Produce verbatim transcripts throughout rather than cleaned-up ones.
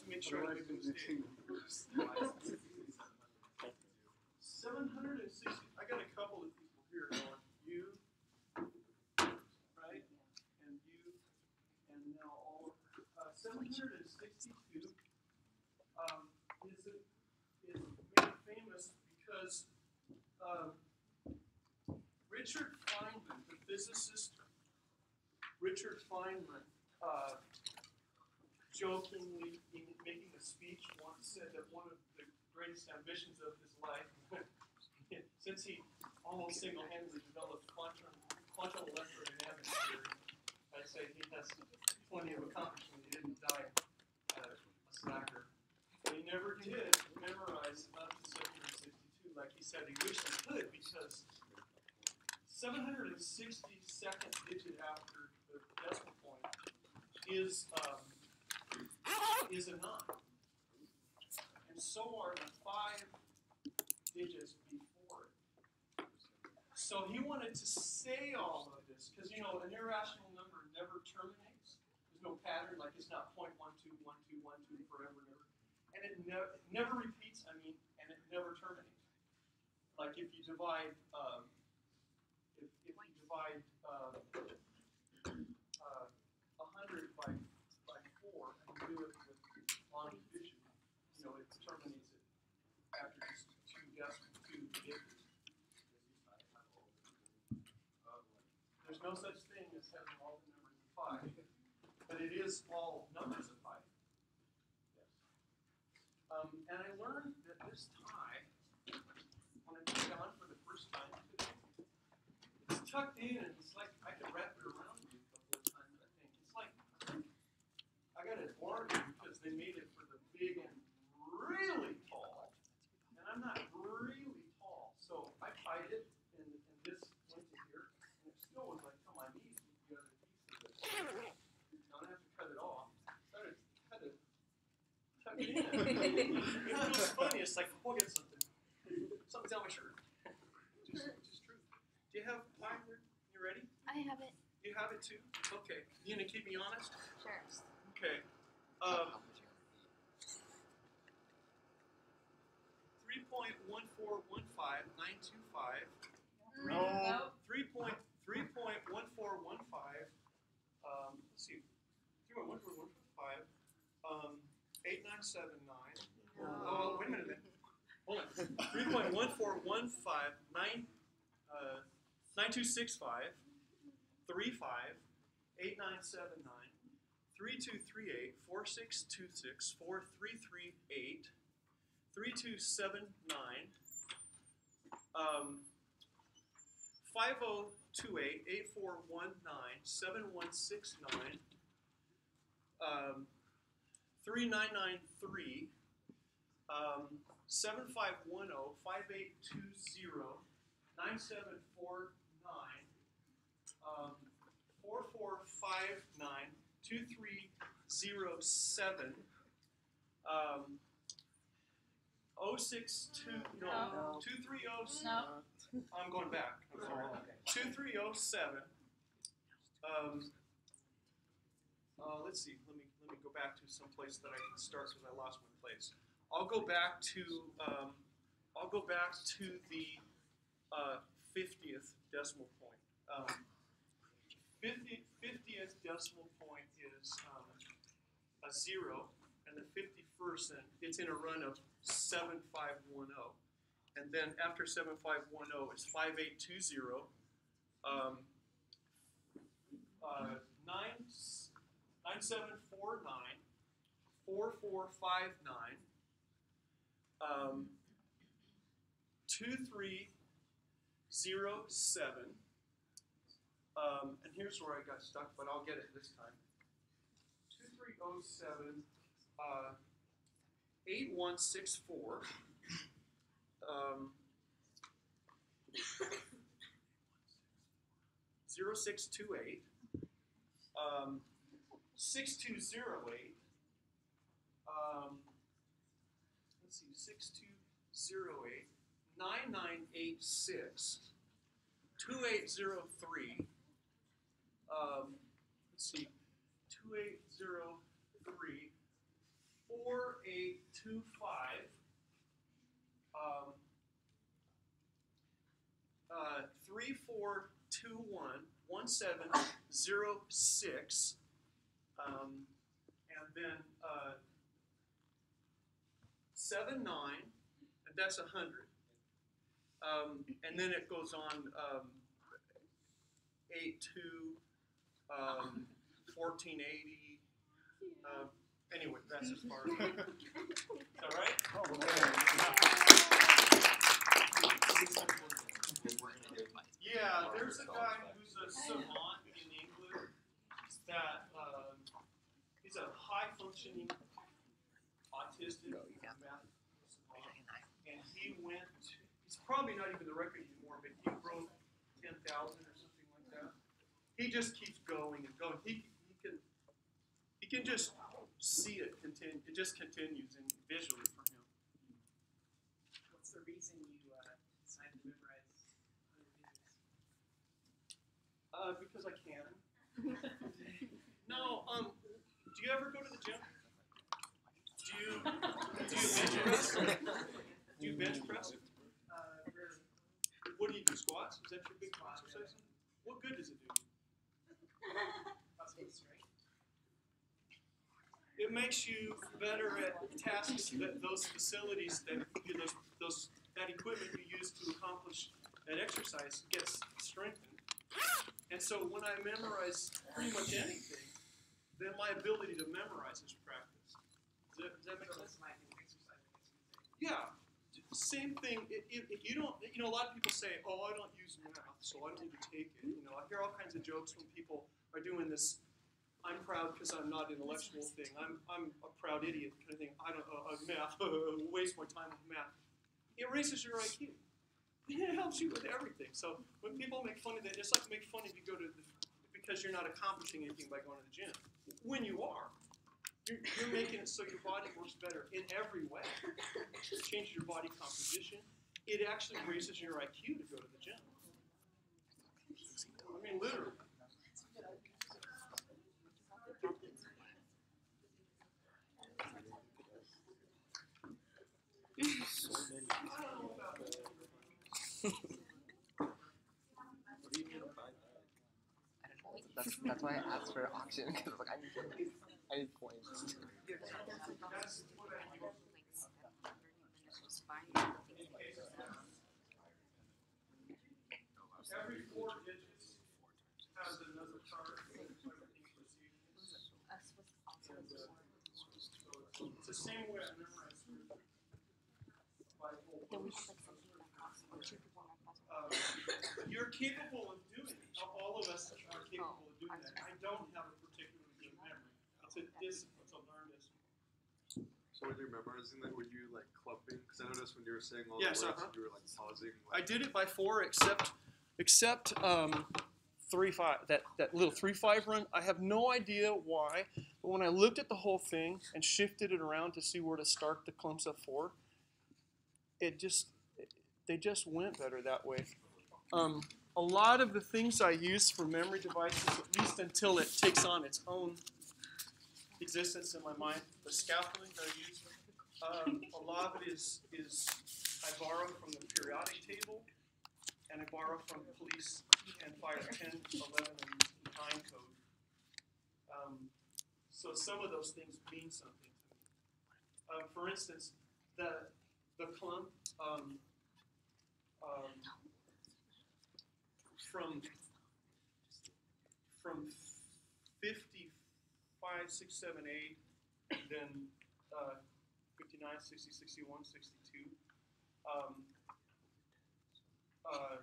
make sure I make a mistake. seven hundred sixty. I got a couple of people here going, you, right, and you, and now all. Uh, seven hundred sixty-two um, is a, is made famous because uh, Richard Feynman, the physicist, Richard Feynman, uh, jokingly in making a speech once said that one of the greatest ambitions of his life, since he almost single-handedly developed quantum, quantum electrodynamics theory, I'd say he has plenty of accomplishment. He didn't die uh, a slacker. But he never did memorize up to seven hundred sixty-two like he said he wished he could, because seven hundred sixty-second digit after the decimal point is um, is a nine, and so are the five digits before it. So he wanted to say all of this because, you know, an irrational number never terminates. There's no pattern, like it's not point one two one two one two forever, never, and it never it never repeats. I mean, and it never terminates. Like if you divide. Um, If, if you divide uh, uh, one hundred by, by four and you do it with long division, you know, it terminates it after just two decimal, two digits. There's no such thing as having all the numbers of pi, but it is all numbers of pi. Yes. Um, and I learned that this tie, when I put it on for the first time today, it's tucked in, and it's like I could wrap it around me a couple of times, I think. It's like, I got it bargain because they made it for the big and really tall. And I'm not really tall. So I tied it, and, and this went to here, and it still was like to my knees with the other piece of it. Now I don't have to cut it off. I had to cut it, tuck it in. It feels funny. It's like, oh, get something. Something's on my shirt. Just, just true. Do you have time? You ready? I have it. You have it too? Okay. You gonna keep me honest? Sure. Okay. Um, three point one four one five nine two five. No. Three point three point one four one five. Um, let's see. Three point one four one five. Um, eight nine seven nine. Oh, wait a minute. Then. Hold on. Three point one four one five nine. Uh, nine two six five. Three five. Eight nine seven nine. Three two three eight. Four six two six. Four three three eight. Three two seven nine. Um. Five zero two eight eight four one nine seven one six nine. Um. Three nine nine three. Um. Seven five one zero five eight two zero nine seven four nine. Um. Four four five nine two three zero seven. Um. Oh six two no, No. two three oh. No. I'm going back. I'm sorry. Two three oh seven. Um. Uh, let's see. Let me let me go back to some place that I can start because I lost my place. I'll go back to um, I'll go back to the uh, fiftieth decimal point. Um, fifty, fiftieth decimal point is um, a zero, and the fifty-first, and it's in a run of seven five one zero. And then after seven five one zero is five eight two zero, um, uh, nine seven four nine, four four five nine, um, two three zero seven, um, and here's where I got stuck, but I'll get it this time. two three oh seven, uh, eight one six four, um, zero six two eight, um, six two zero eight, um, let's see, six two zero eight, nine nine eight six, two eight zero three, um, let's see, two eight zero three, four eight two five. Um, uh, three four two one one seven zero six, um, and then uh, seven nine, and that's a hundred. Um, and then it goes on um, eight two, um, fourteen eighty. Uh, anyway, that's as far as. Is that right? Yeah, there's a guy who's a savant in England that um, he's a high functioning autistic math savant, and he went. To, he's probably not even the record anymore, but he broke ten thousand or something like that. He just keeps going and going. He he can he can just see it continue. It just continues in visually for him. What's the reason you uh, decided to memorize one hundred digits? Uh, because I can. No, um, do you ever go to the gym? Do you do you bench press? Do you bench press? Uh, rarely. What do you do? Squats? Is that your big exercise? What good does it do? That's good strength. It makes you better at tasks that those facilities that you, those those that equipment you use to accomplish that exercise gets strengthened. And so when I memorize pretty much anything, then my ability to memorize is practice. Does that, does that make So sense? it's like an exercise, I guess you could say. Yeah. Same thing. If, if, if you don't, you know, a lot of people say, "Oh, I don't use math, so I don't need to take it." You know, I hear all kinds of jokes when people are doing this. I'm proud because I'm not intellectual thing. I'm I'm a proud idiot kind of thing. I don't uh, uh, math. Waste my time with math. It raises your I Q. It helps you with everything. So when people make fun of that, it's like make fun if you go to the, because you're not accomplishing anything by going to the gym. When you are, you're, you're making it so your body works better in every way. It changes your body composition. It actually raises your I Q to go to the gym. I mean, literally. That's that's why I asked for auction because like I need I need coins. Every four digits has another card. It's the same way I memorize uh, you're capable of doing it. All of us are capable of doing that. I don't have a particularly good memory. It's a discipline. It's a learned discipline. So when you're memorizing that, were you like clumping? Because I noticed when you were saying all Yes, the words, uh-huh. you were like pausing. I Like, did it by four, except except um, three five. That that little three five run. I have no idea why, but when I looked at the whole thing and shifted it around to see where to start the clumps of four, it just they just went better that way. Um, a lot of the things I use for memory devices, at least until it takes on its own existence in my mind, the scaffolding that I use, um, a lot of it is is I borrow from the periodic table, and I borrow from police and fire ten, eleven, and nine code. Um, so some of those things mean something to me. Uh, for instance, the the clump um, um, from from fifty-five, six, seven, eight, then uh, fifty-nine, sixty, sixty-one, sixty-two. Um, uh,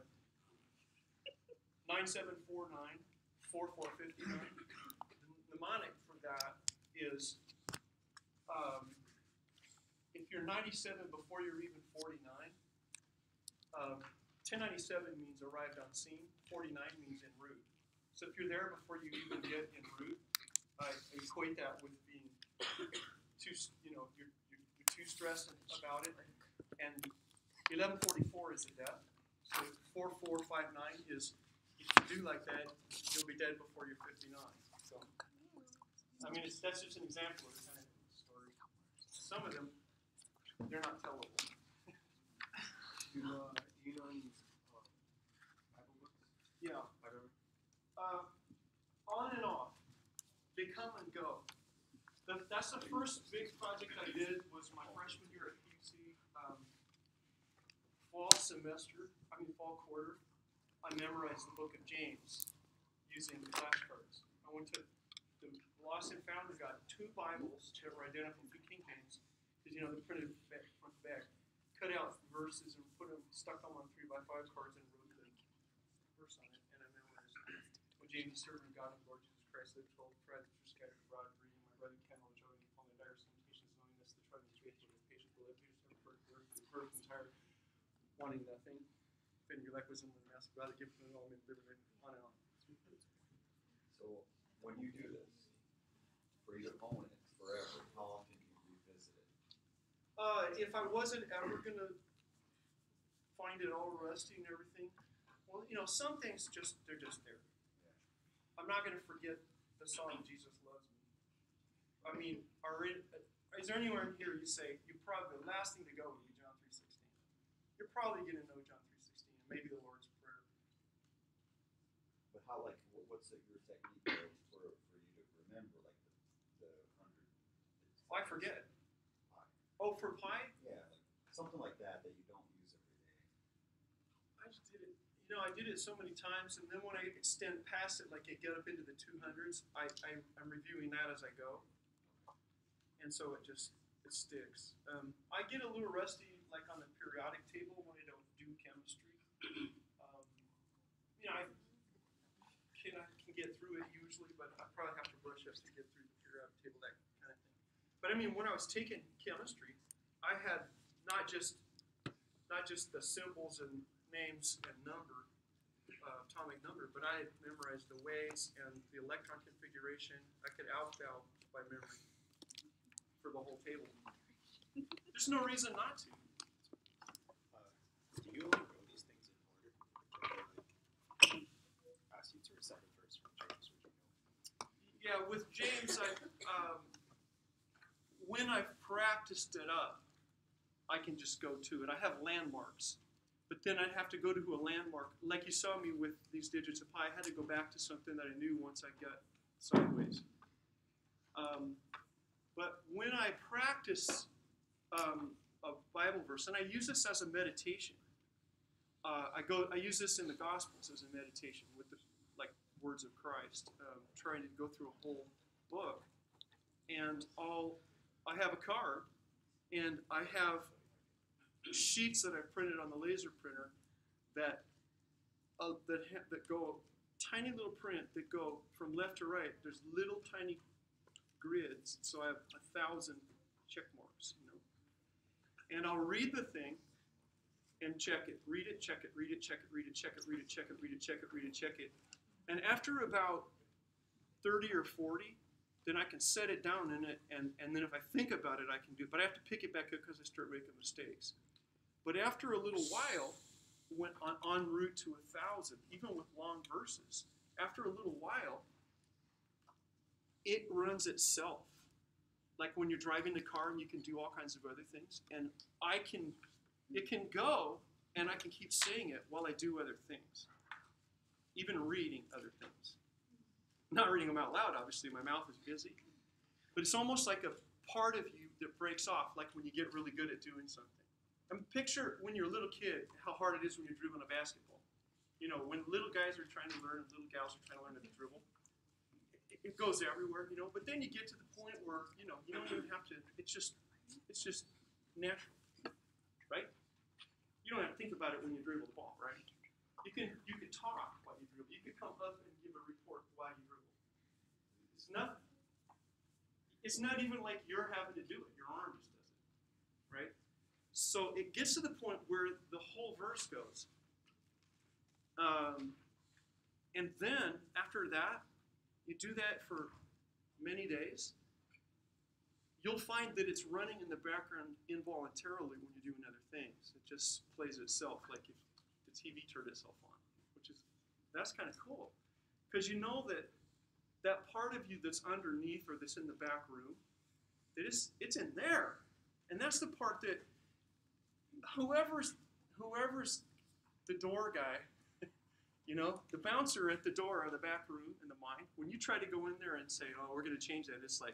nine seven four nine, four four fifty-nine. The mnemonic for that is um, if you're ninety-seven before you're even forty-nine, uh, ten ninety-seven means arrived on scene, forty-nine means en route. So if you're there before you even get en route, I equate that with being too, you know, you're, you're, you're too stressed about it. And eleven forty-four is a death. So four four five nine is, if you do like that, you'll be dead before you're fifty-nine. So, I mean, it's, that's just an example of the kind of story. some of them, they're not tellable. Do you, uh, do you know any uh, Bible books? Yeah. I don't know. Uh, on and off. They come and go. The, that's the first big project I did was my freshman year at P U C. Um, fall semester, I mean fall quarter, I memorized the book of James using flashcards. I went to the Lost and Found and got two Bibles that were identical, two King James, because you know they printed back, front to back, cut out verses and put them, stuck them on three by five cards and wrote the verse on it, and I memorized it. When James, the servant of God and Lord Jesus Christ, lived twelve tribes which were scattered abroad, reading my brother Kendall, joy and upon the dire limitations, knowing this, the tribe of the faithful, the patient, the live, Peter, servant, birth, birth, birth, and tired, wanting nothing. Then your life was in the mass, rather give to all men liberty, on and on. So when you do this, for you to own it forever, how often do you revisit it? Uh, if I wasn't ever gonna find it all rusty and everything, well, you know, some things just they're just there. I'm not gonna forget the song "Jesus Loves Me." I mean, are it, is there anywhere in here you say you probably the last thing to go would be John three sixteen? You're probably gonna know John three sixteen and maybe the Lord's Prayer. But how, like, wh- what's the, your technique there for, for you to remember, like, the, the hundred? Oh, I forget. Pi? Oh, for pi? Yeah, like, something like that that you don't use every day. I just did it. You know, I did it so many times, and then when I extend past it, like I get up into the two hundreds, I, I I'm reviewing that as I go, and so it just it sticks. Um, I get a little rusty, like on the periodic table when I don't do chemistry. Um, you know, I can I can get through it usually, but I probably have to brush up to get through the periodic table, that kind of thing. But I mean, when I was taking chemistry, I had not just not just the symbols and names and number, uh, atomic number, but I had memorized the ways and the electron configuration. I could alphabet by memory for the whole table. There's no reason not to. Uh, do you only know these things in order? Or they, like, ask you to recite a verse from James, would you know? Yeah, with James, I um, when I've practiced it up, I can just go to it. I have landmarks. But then I'd have to go to a landmark. Like you saw me with these digits of pi, I had to go back to something that I knew once I got sideways. Um, but when I practice um, a Bible verse, and I use this as a meditation, uh, I go. I use this in the Gospels as a meditation with the like words of Christ, um, trying to go through a whole book. And I'll, I have a card, and I have sheets that I printed on the laser printer that uh, that ha- that go tiny little print that go from left to right. There's little tiny grids, so I have a thousand check marks, you know. And I'll read the thing and check it, read it, check it, read it, check it, read it, check it, read it, check it, read it, check it, read it, check it. And after about thirty or forty, then I can set it down in it, and, and then if I think about it, I can do it. But I have to pick it back up because I start making mistakes. But after a little while, when on, en route to a thousand, even with long verses, after a little while, it runs itself. Like when you're driving the car and you can do all kinds of other things. And I can, it can go, and I can keep saying it while I do other things. Even reading other things. Not reading them out loud, obviously, my mouth is busy. But it's almost like a part of you that breaks off, like when you get really good at doing something. And picture when you're a little kid, how hard it is when you're dribbling a basketball. You know, when little guys are trying to learn, and little gals are trying to learn how to dribble, it, it goes everywhere, you know. But then you get to the point where, you know, you don't even have to, it's just, it's just natural, right? You don't have to think about it when you dribble the ball, right? You can, you can talk while you dribble. You can come up and give a report while you dribble. It's nothing. It's not even like you're having to do it. Your arm just does it, right? So it gets to the point where the whole verse goes. Um, and then, after that, you do that for many days, you'll find that it's running in the background involuntarily when you're doing other things. It just plays itself, like if the T V turned itself on, which is, that's kind of cool. Because you know that that part of you that's underneath or that's in the back room, that it's, it's in there. And that's the part that whoever's whoever's the door guy, you know, the bouncer at the door of the back room in the mine, when you try to go in there and say, oh, we're going to change that, it's like,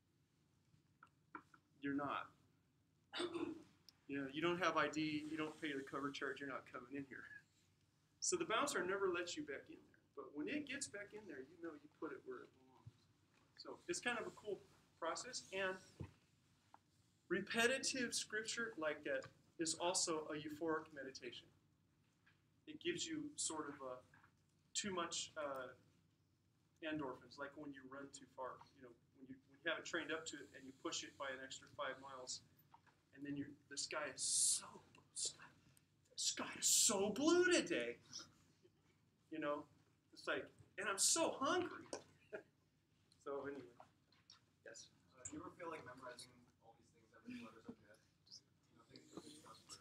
you're not. You know, you don't have I D, you don't pay the cover charge, you're not coming in here. So the bouncer never lets you back in there. But when it gets back in there, you know you put it where it belongs. So it's kind of a cool process. And repetitive scripture like that is also a euphoric meditation. It gives you sort of a too much uh, endorphins, like when you run too far. You know, when you, when you have it trained up to it and you push it by an extra five miles, and then you're, the sky is so blue. The sky is so blue today. You know, it's like, and I'm so hungry. So anyway, yes. Uh, do you ever feel like memorizing all these things, every letter subject? You know, things to discuss for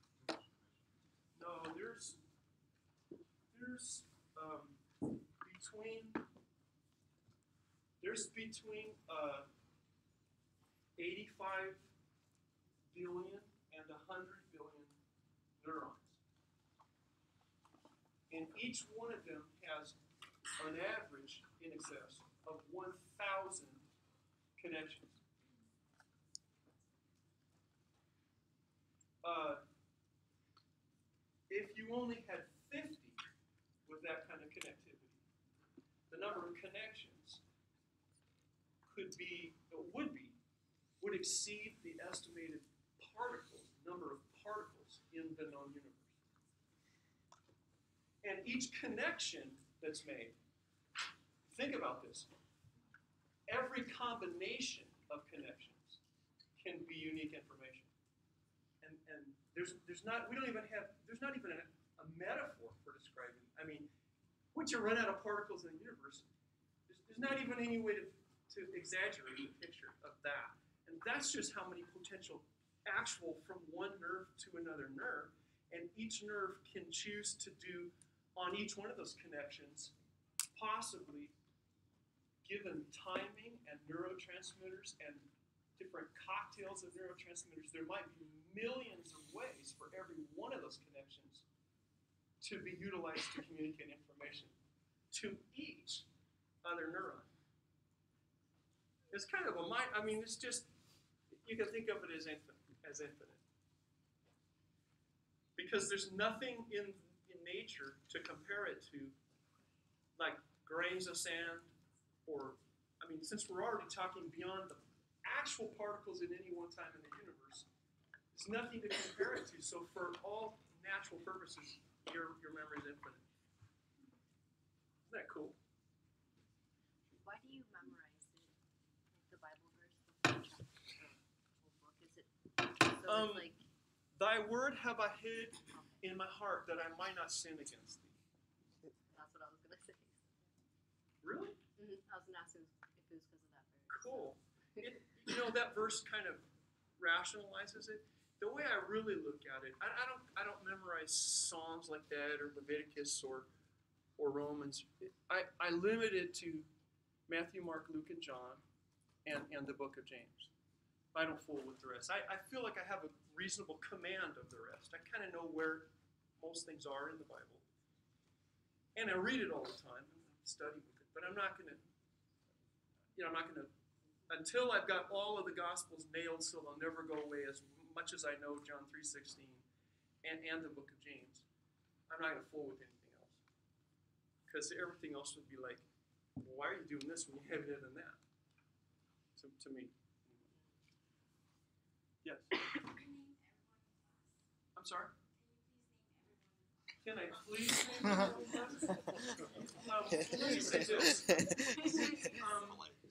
No, there's there's um, between there's between uh, eighty-five billion and one hundred billion neurons. And each one of them has an average in excess of one thousand connections. Uh, if you only had fifty with that kind of connectivity, the number of connections could be, would be, would exceed the estimated particles, number of particles in the known universe. And each connection that's made, think about this. Every combination of connections can be unique information. And and there's there's not we don't even have there's not even a, a metaphor for describing. I mean, once you run out of particles in the universe, there's, there's not even any way to, to exaggerate the picture of that. And that's just how many potential actual from one nerve to another nerve. And each nerve can choose to do on each one of those connections, possibly given timing and neurotransmitters and different cocktails of neurotransmitters, there might be millions of ways for every one of those connections to be utilized to communicate information to each other neuron. It's kind of a mind, I mean, it's just, you can think of it as infinite, as infinite. Because there's nothing in, in nature to compare it to, like grains of sand, or, I mean, since we're already talking beyond the actual particles at any one time in the universe, there's nothing to compare it to. So for all natural purposes, your your memory is infinite. Isn't that cool? Why do you memorize it? Like the Bible verse, the whole chapter, the whole book? Is it so Um, it's like Thy word have I hid in my heart that I might not sin against thee. that's what I was gonna say. Really? Mm-hmm. I was gonna ask if it was because of that verse. Cool. It, you know, that verse kind of rationalizes it. The way I really look at it, I, I don't I don't memorize Psalms like that or Leviticus or or Romans. I, I limit it to Matthew, Mark, Luke, and John and, and the book of James. I don't fool with the rest. I, I feel like I have a reasonable command of the rest. I kind of know where most things are in the Bible. And I read it all the time and study with it. But I'm not going to, you know, I'm not going to, until I've got all of the Gospels nailed so they'll never go away as much as I know John three sixteen and, and the book of James, I'm not going to fool with anything else. Because everything else would be like, well, why are you doing this when you have it in that? To, to me. Yes. I'm sorry? Can I please name everyone? um, let me say this. Um,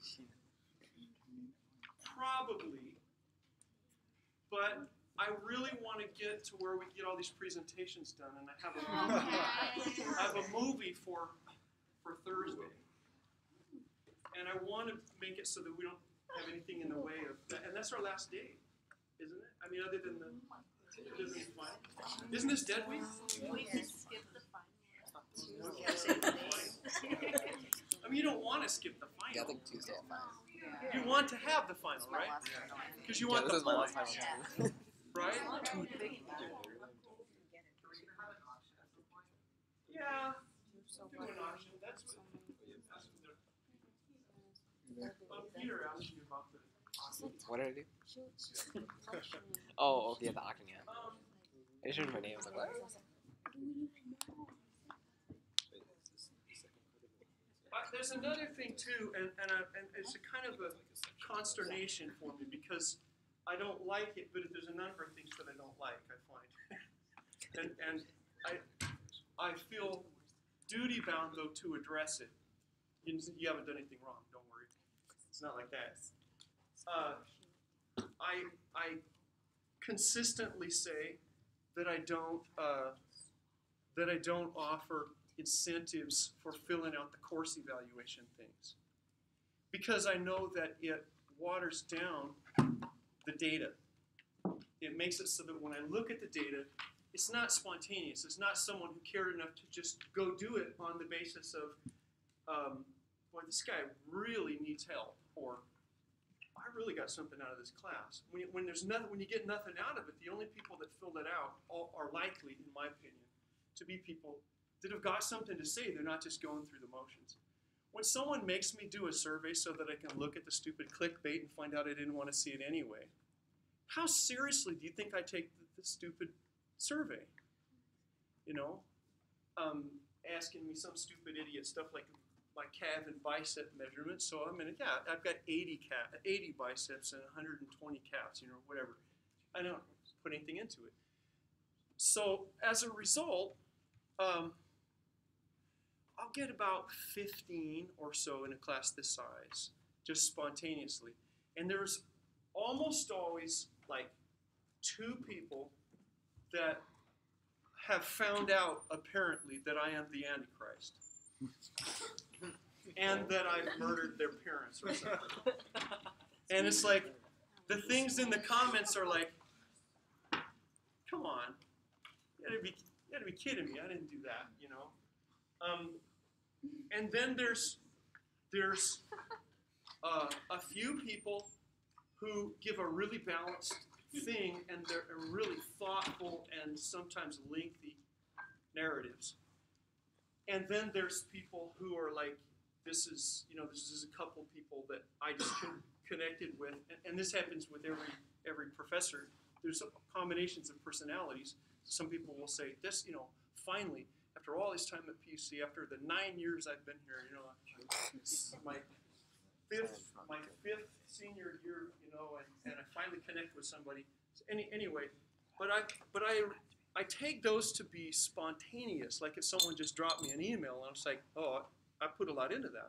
probably, but I really want to get to where we get all these presentations done, and I have a movie, I have a movie for for Thursday, and I want to make it so that we don't have anything in the way of that, and that's our last day. Isn't it? I mean, other than the, other than the final. Isn't this dead week? We just skip the final. I mean, you don't want to skip the final. Yeah, I think Tuesday at five. You want to have the final, right? Because you want Yeah, this the is my last points, time. right? Can we either have an auction at some point? Yeah. Do an auction. That's what. That's what they're- Um, Peter asked you about the. What did I do? Oh, okay, the auction, yeah. Um, I just heard my name. I was like, what? Uh, there's another thing too, and and, uh, and it's a kind of a consternation for me because I don't like it, but there's a number of things that I don't like. I find, and and I I feel duty bound though to address it. You, you haven't done anything wrong. Don't worry. It's not like that. Uh, I I consistently say that I don't uh, that I don't offer incentives for filling out the course evaluation things because I know that it waters down the data. It makes it so that when I look at the data, it's not spontaneous. It's not someone who cared enough to just go do it on the basis of, um, boy, this guy really needs help, or I really got something out of this class. When, you, when there's nothing, when you get nothing out of it, the only people that fill it out all, are likely, in my opinion, to be people that have got something to say. They're not just going through the motions. When someone makes me do a survey so that I can look at the stupid clickbait and find out I didn't want to see it anyway, how seriously do you think I take the, the stupid survey? You know, um, asking me some stupid idiot stuff like my calf and bicep measurements. So I'm gonna, yeah, I've got eighty calf, eighty biceps and one hundred twenty calves, you know, whatever. I don't put anything into it. So as a result, um, I'll get about fifteen or so in a class this size, just spontaneously. And there's almost always like two people that have found out, apparently, that I am the Antichrist. And that I've murdered their parents or something. And it's like, the things in the comments are like, come on, you gotta be, you gotta be kidding me, I didn't do that, you know? Um, and then there's, there's uh, a few people who give a really balanced thing, and they're really thoughtful and sometimes lengthy narratives. And then there's people who are like, this is, you know, this is a couple people that I just con- connected with, and, and this happens with every every professor. There's combinations of personalities. Some people will say, this, you know, finally, after all this time at P U C, after the nine years I've been here, you know, my fifth, my fifth senior year, you know, and, and I finally connect with somebody. So any, anyway, but I, but I, I take those to be spontaneous, like if someone just dropped me an email and I was like, oh, I put a lot into that.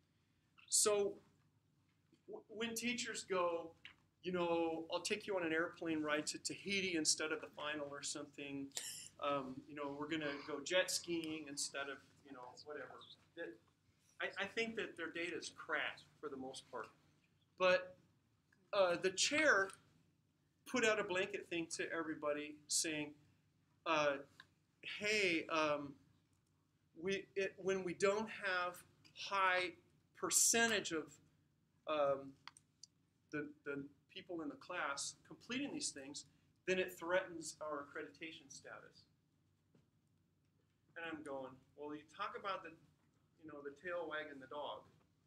So w- when teachers go, you know, I'll take you on an airplane ride to Tahiti instead of the final or something. Um, you know, we're going to go jet skiing instead of, you know, whatever. That, I, I think that their data is crap for the most part. But uh, the chair put out a blanket thing to everybody saying, uh, hey, um, we it, when we don't have high percentage of um, the, the people in the class completing these things, then it threatens our accreditation status. And I'm going, well, you talk about the, you know, the tail wagging the dog.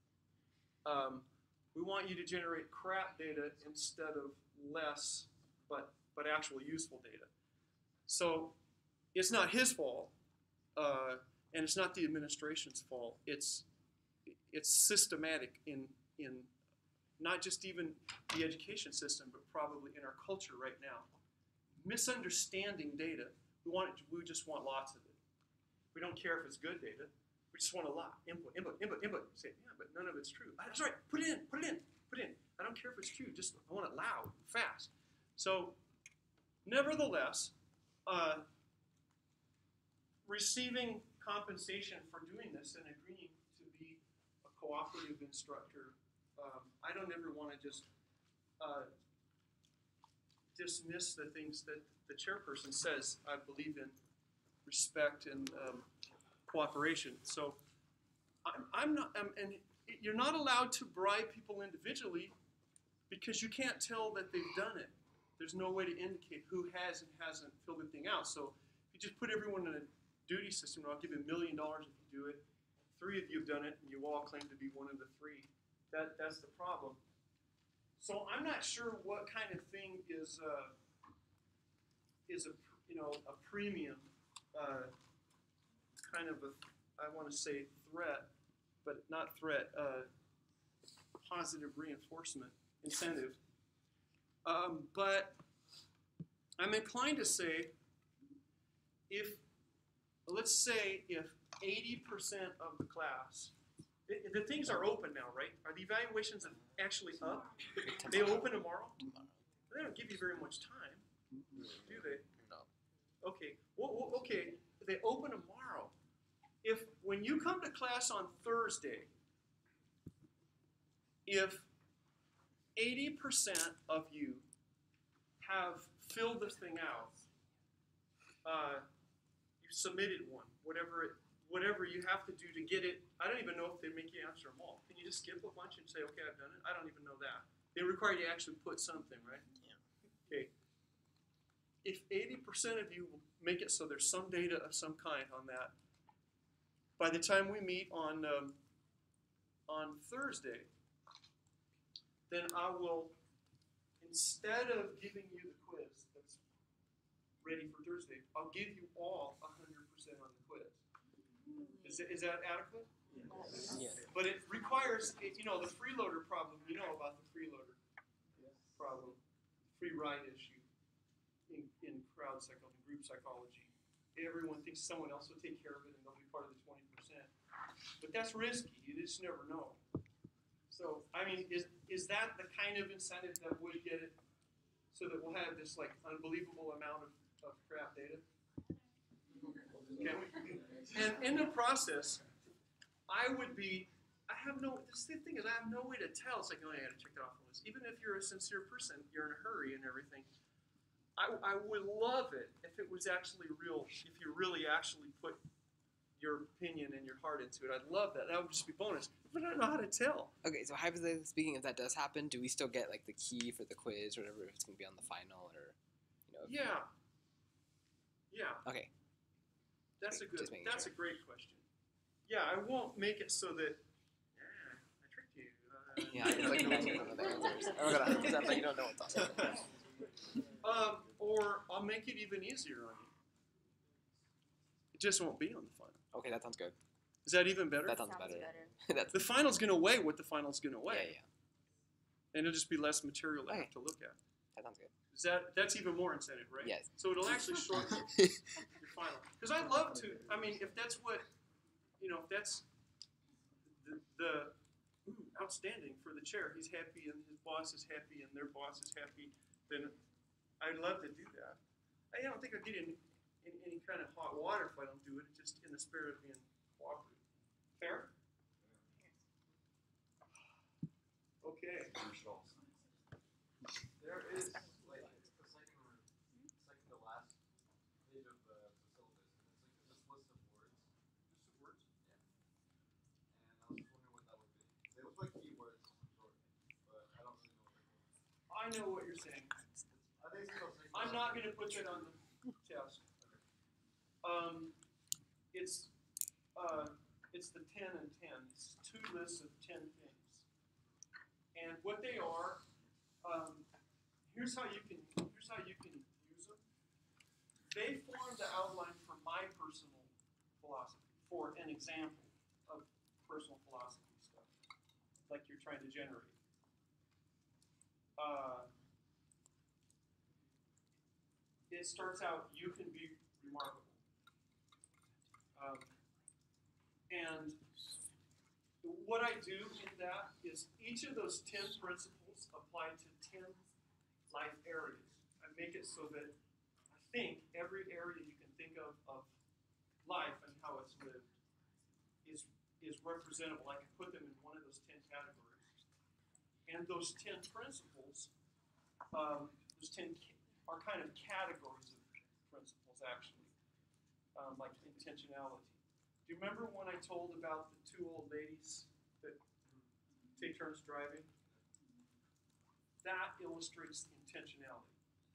Um, we want you to generate crap data instead of less, but but actual useful data. So it's not his fault, uh, and it's not the administration's fault. It's it's systematic in in not just even the education system, but probably in our culture right now. Misunderstanding data. We want it, we just want lots of it. We don't care if it's good data. We just want a lot. Input, input, input, input. Say, yeah, but none of it's true. That's right. Put it in. Put it in. Put it in. I don't care if it's true. Just I want it loud, fast. So, nevertheless, uh, receiving compensation for doing this and agreeing to be a cooperative instructor, um, I don't ever want to just uh, dismiss the things that the chairperson says. I believe in respect and um, cooperation. So I'm, I'm not, I'm, and you're not allowed to bribe people individually because you can't tell that they've done it. There's no way to indicate who has and hasn't filled the thing out. So if you just put everyone in a duty system, I'll give you a million dollars if you do it. Three of you have done it, and you all claim to be one of the three. That that's the problem. So I'm not sure what kind of thing is uh, is a you know a premium uh, kind of a I want to say threat, but not threat. Uh, positive reinforcement incentive. Um, but I'm inclined to say, if, let's say if eighty percent of the class, the, the things are open now, right? Are the evaluations actually up? They open tomorrow? They don't give you very much time, do they? No. Okay, well, well, okay, they open tomorrow. If, when you come to class on Thursday, if eighty percent of you have filled this thing out, uh, you submitted one, whatever it, whatever you have to do to get it. I don't even know if they make you answer them all. Can you just skip a bunch and say, okay, I've done it? I don't even know that. They require you to actually put something, right? Yeah. Okay. If eighty percent of you make it so there's some data of some kind on that, by the time we meet on um, on Thursday, then I will, instead of giving you the quiz that's ready for Thursday, I'll give you all one hundred percent on the quiz. Is, it, is that adequate? Yeah. But it requires, it, you know, the freeloader problem, you know about the freeloader problem, free ride issue in, in crowd psychology, group psychology. Everyone thinks someone else will take care of it and they'll be part of the twenty percent. But that's risky. You just never know. So, I mean, is is that the kind of incentive that would get it so that we'll have this, like, unbelievable amount of, of crap data? Can we? And in the process, I would be, I have no, this the thing is, I have no way to tell. It's like, oh, I gotta check that off the list. Even if you're a sincere person, you're in a hurry and everything. I, I would love it if it was actually real, if you really actually put your opinion and your heart into it. I'd love that. That would just be bonus. But I don't know how to tell. Okay, so hypothetically speaking, if that does happen, do we still get like the key for the quiz or whatever if it's gonna be on the final or, you know? if- Yeah. Yeah. Okay. That's a good, Just making that's sure. a great question. Yeah, I won't make it so that, yeah, I tricked you. Uh, Yeah, it's like you guys don't know the answers. Oh my god, it's not like you don't know what's on it. Um, or I'll make it even easier on you. It just won't be on the final. Okay, that sounds good. Is that even better? That sounds, Sounds better. better. That's The final's going to weigh what the final's going to yeah, weigh. yeah. And it'll just be less material I Okay. have to look at. That sounds good. Is that, that's even more incentive, right? Yes. So it'll actually shorten your final. Because I'd love to, I mean, if that's what, you know, if that's the, the mm, outstanding for the chair, he's happy and his boss is happy and their boss is happy, then I'd love to do that. I don't think I'll get in, in any kind of hot water if I don't do it, just in the spirit of being cooperative. Fair? Okay. There is, like, it's the second, second to last page of the, the syllabus, and it's like this list of words. Just some words. And I was just wondering what that would be. They look like keywords, sort of, but I don't really know what they're called. I know what you're saying. I think it's called I'm not going to put that on the test. Um, it's uh, it's the ten and ten. It's two lists of ten things. And what they are, um, here's how you can here's how you can use them. They form the outline for my personal philosophy, for an example of personal philosophy stuff, like you're trying to generate. Uh, It starts out, you can be remarkable. Um, and what I do in that is each of those ten principles apply to ten life areas. I make it so that I think every area you can think of of life and how it's lived is, is representable. I can put them in one of those ten categories. And those ten principles, um, those ten are kind of categories of principles, actually, um, like intentionality. Do you remember when I told about the two old ladies that take turns driving. That illustrates intentionality.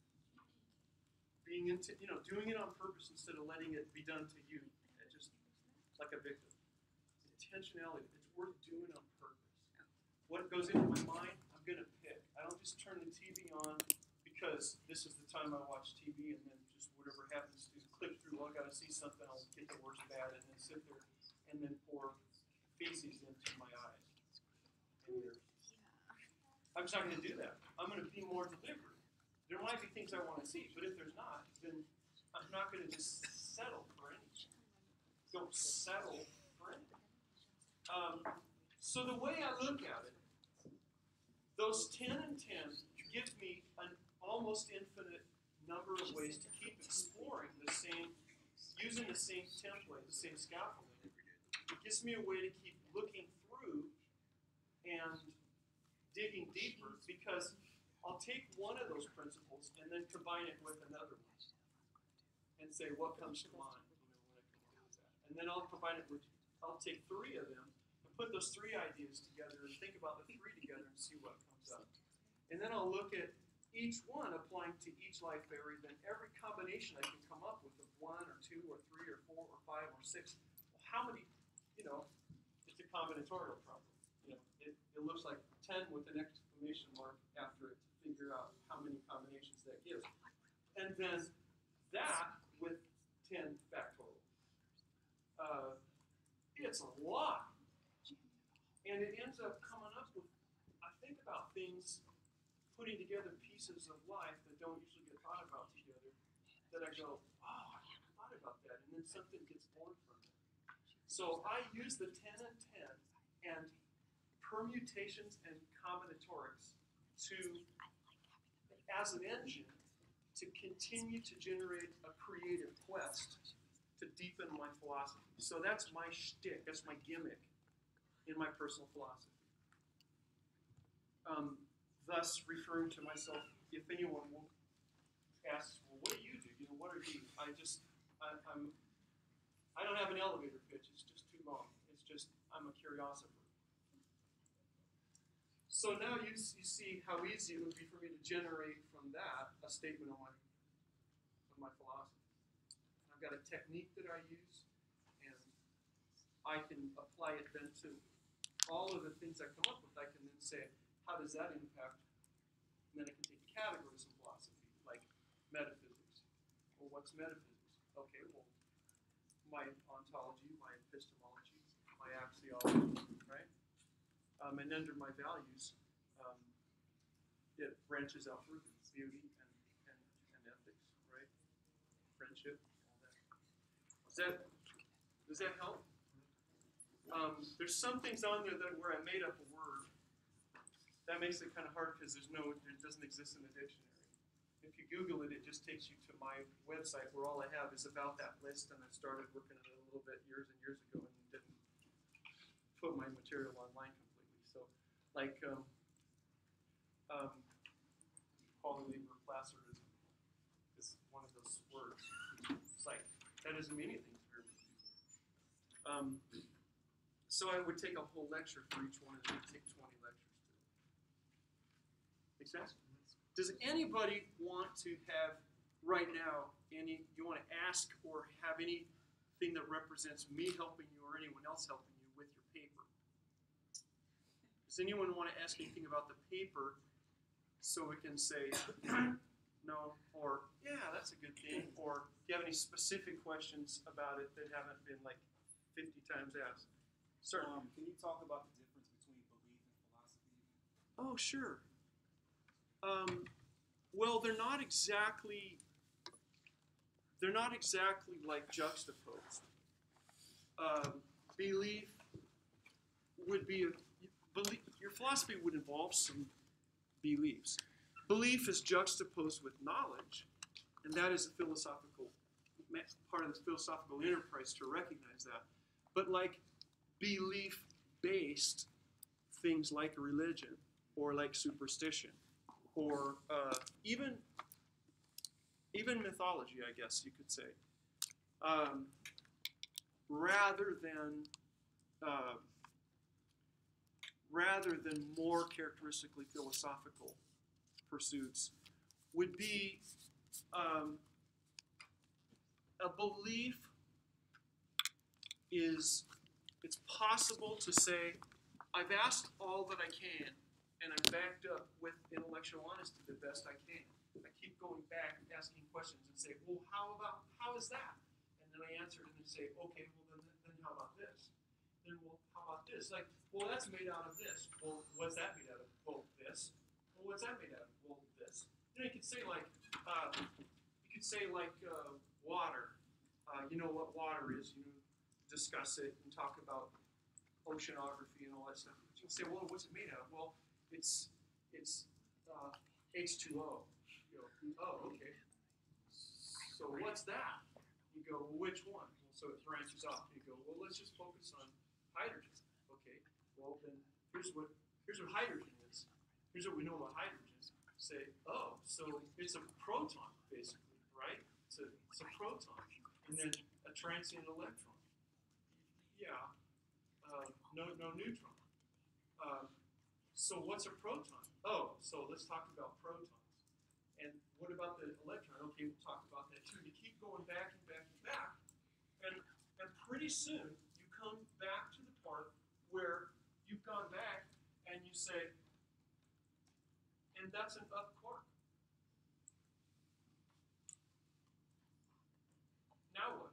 Being into, you know, doing it on purpose instead of letting it be done to you, and just like a victim. Intentionality. It's worth doing on purpose. What goes into my mind, I'm gonna pick. I don't just turn the T V on because this is the time I watch T V, and then just whatever happens to click through. Well, I gotta see something. I'll get the worst bad, and then sit there and then pour feces into my eyes and ears. I'm just not going to do that. I'm going to be more deliberate. There might be things I want to see, but if there's not, then I'm not going to just settle for anything. Don't settle for anything. Um, so the way I look at it, those ten and ten gives me an almost infinite number of ways to keep exploring the same, using the same template, the same scaffolding. It gives me a way to keep looking through and digging deeper, because I'll take one of those principles and then combine it with another one and say, what comes to mind, you know, when I come up with that. And then I'll combine it with, I'll take three of them and put those three ideas together and think about the three together and see what comes up. And then I'll look at each one applying to each life area, then every combination I can come up with of one or two or three or four or five or six. Well, how many, you know, it's a combinatorial problem. You know, it, it looks like ten with an exclamation mark after it to figure out how many combinations that gives. And then that with ten factorial. Uh, it's a lot. And it ends up coming up with, I think about things, putting together pieces of life that don't usually get thought about together, that I go, oh, I never thought about that. And then something gets born from it. So I use the ten and ten and permutations and combinatorics to, as an engine, to continue to generate a creative quest to deepen my philosophy. So that's my shtick, that's my gimmick in my personal philosophy. Um, thus, referring to myself, if anyone will ask, well, what do you do? You know, what are you? I just, I, I'm, I don't have an elevator pitch. It's just too long. It's just, I'm a curiosity. So now you, you see how easy it would be for me to generate from that a statement of my, of my philosophy. I've got a technique that I use, and I can apply it then to all of the things I come up with. I can then say, how does that impact? And then I can take categories of philosophy, like metaphysics. Well, what's metaphysics? Okay, well, my ontology, my epistemology, my axiology, right? Um, and under my values, um, it branches out further. Beauty and, and, and ethics, right? Friendship, all that. Does that, does that help? Um, there's some things on there that where I made up a word. That makes it kind of hard because there's no, it doesn't exist in the dictionary. If you Google it, it just takes you to my website where all I have is about that list, and I started working on it a little bit years and years ago and didn't put my material online completely. So, like, um, um, polylever-placerism is one of those words. It's like, that doesn't mean anything to very many people. Um, so I would take a whole lecture for each one, and it would take twenty lectures to do. Make sense? Does anybody want to have, right now, any, you want to ask or have anything that represents me helping you or anyone else helping you with your paper? Does anyone want to ask anything about the paper so we can say no, or yeah, that's a good thing, or do you have any specific questions about it that haven't been like fifty times asked? Sir? Um, can you talk about the difference between belief and philosophy? Oh, sure. Um, well, they're not exactly, they're not exactly like juxtaposed. Um, belief would be, a, belief, your philosophy would involve some beliefs. Belief is juxtaposed with knowledge, and that is a philosophical, part of the philosophical enterprise to recognize that. But like belief-based things like religion, or like superstition, or uh, even even mythology, I guess you could say, um, rather than uh, rather than more characteristically philosophical pursuits, would be um, a belief is, it's possible to say, I've asked all that I can, and I'm backed up with intellectual honesty the best I can. I keep going back and asking questions and say, well, how about, how is that? And then I answer it and say, okay, well, then, then how about this? Then, well, how about this? Like, well, that's made out of this. Well, what's that made out of? Well, this. Well, what's that made out of? Well, this. You know, you could say like, uh, you could say like uh, water. Uh, you know what water is. You know, discuss it and talk about oceanography and all that stuff. You can say, well, what's it made out of? Well, it's it's uh, H two O. You go, oh, okay. So what's that? You go, well, which one? Well, so it branches off. You go, well, let's just focus on hydrogen. Okay. Well, then here's what here's what hydrogen is. Here's what we know about hydrogen. Say, oh, so it's a proton, basically, right? It's a it's a proton, and then a transient electron. Yeah. Uh, no, no neutron. Uh, so what's a proton? Oh, so let's talk about protons. And what about the electron? Okay, we'll talk about that too. You keep going back and back and back, and and pretty soon you come back to the part where you've gone back and you say, and that's an up quark. Now what?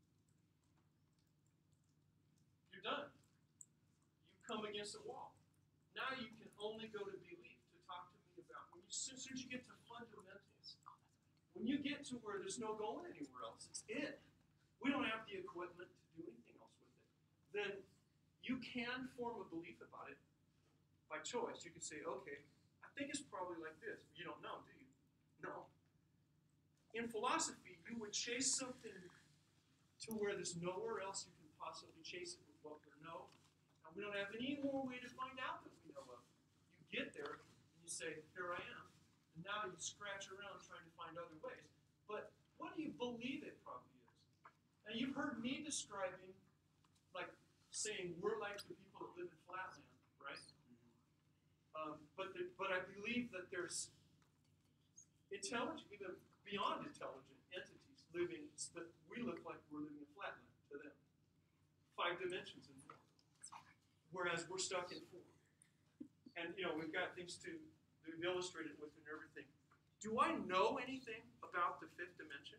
You're done. You come against a wall. Now you can only go to belief to talk to me about. When you, as soon as you get to fundamentals, when you get to where there's no going anywhere else, it's it. We don't have the equipment to do anything else with it. Then you can form a belief about it by choice. You can say, okay, I think it's probably like this. You don't know, do you? No. In philosophy, you would chase something to where there's nowhere else you can possibly chase it with what we know. And we don't have any more way to find out that we know of. You get there and you say, here I am. And now you scratch around trying to find other ways. But what do you believe it probably is? Now you've heard me describing, like saying we're like the people that live in Flatland, right? Um, but the, but I believe that there's intelligent, even beyond intelligent entities living that we look like we're living in Flatland to them. Five dimensions in four. Whereas we're stuck in four. And you know, we've got things to we've illustrated with and everything. Do I know anything about the fifth dimension?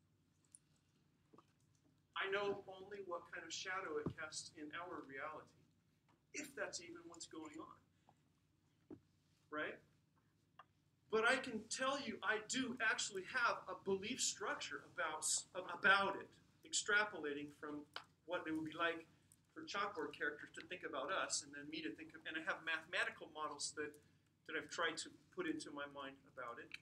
I know only what kind of shadow it casts in our reality, if that's even what's going on. Right? But I can tell you, I do actually have a belief structure about, about it, extrapolating from what it would be like for chalkboard characters to think about us, and then me to think of, and I have mathematical models that, that I've tried to put into my mind about it.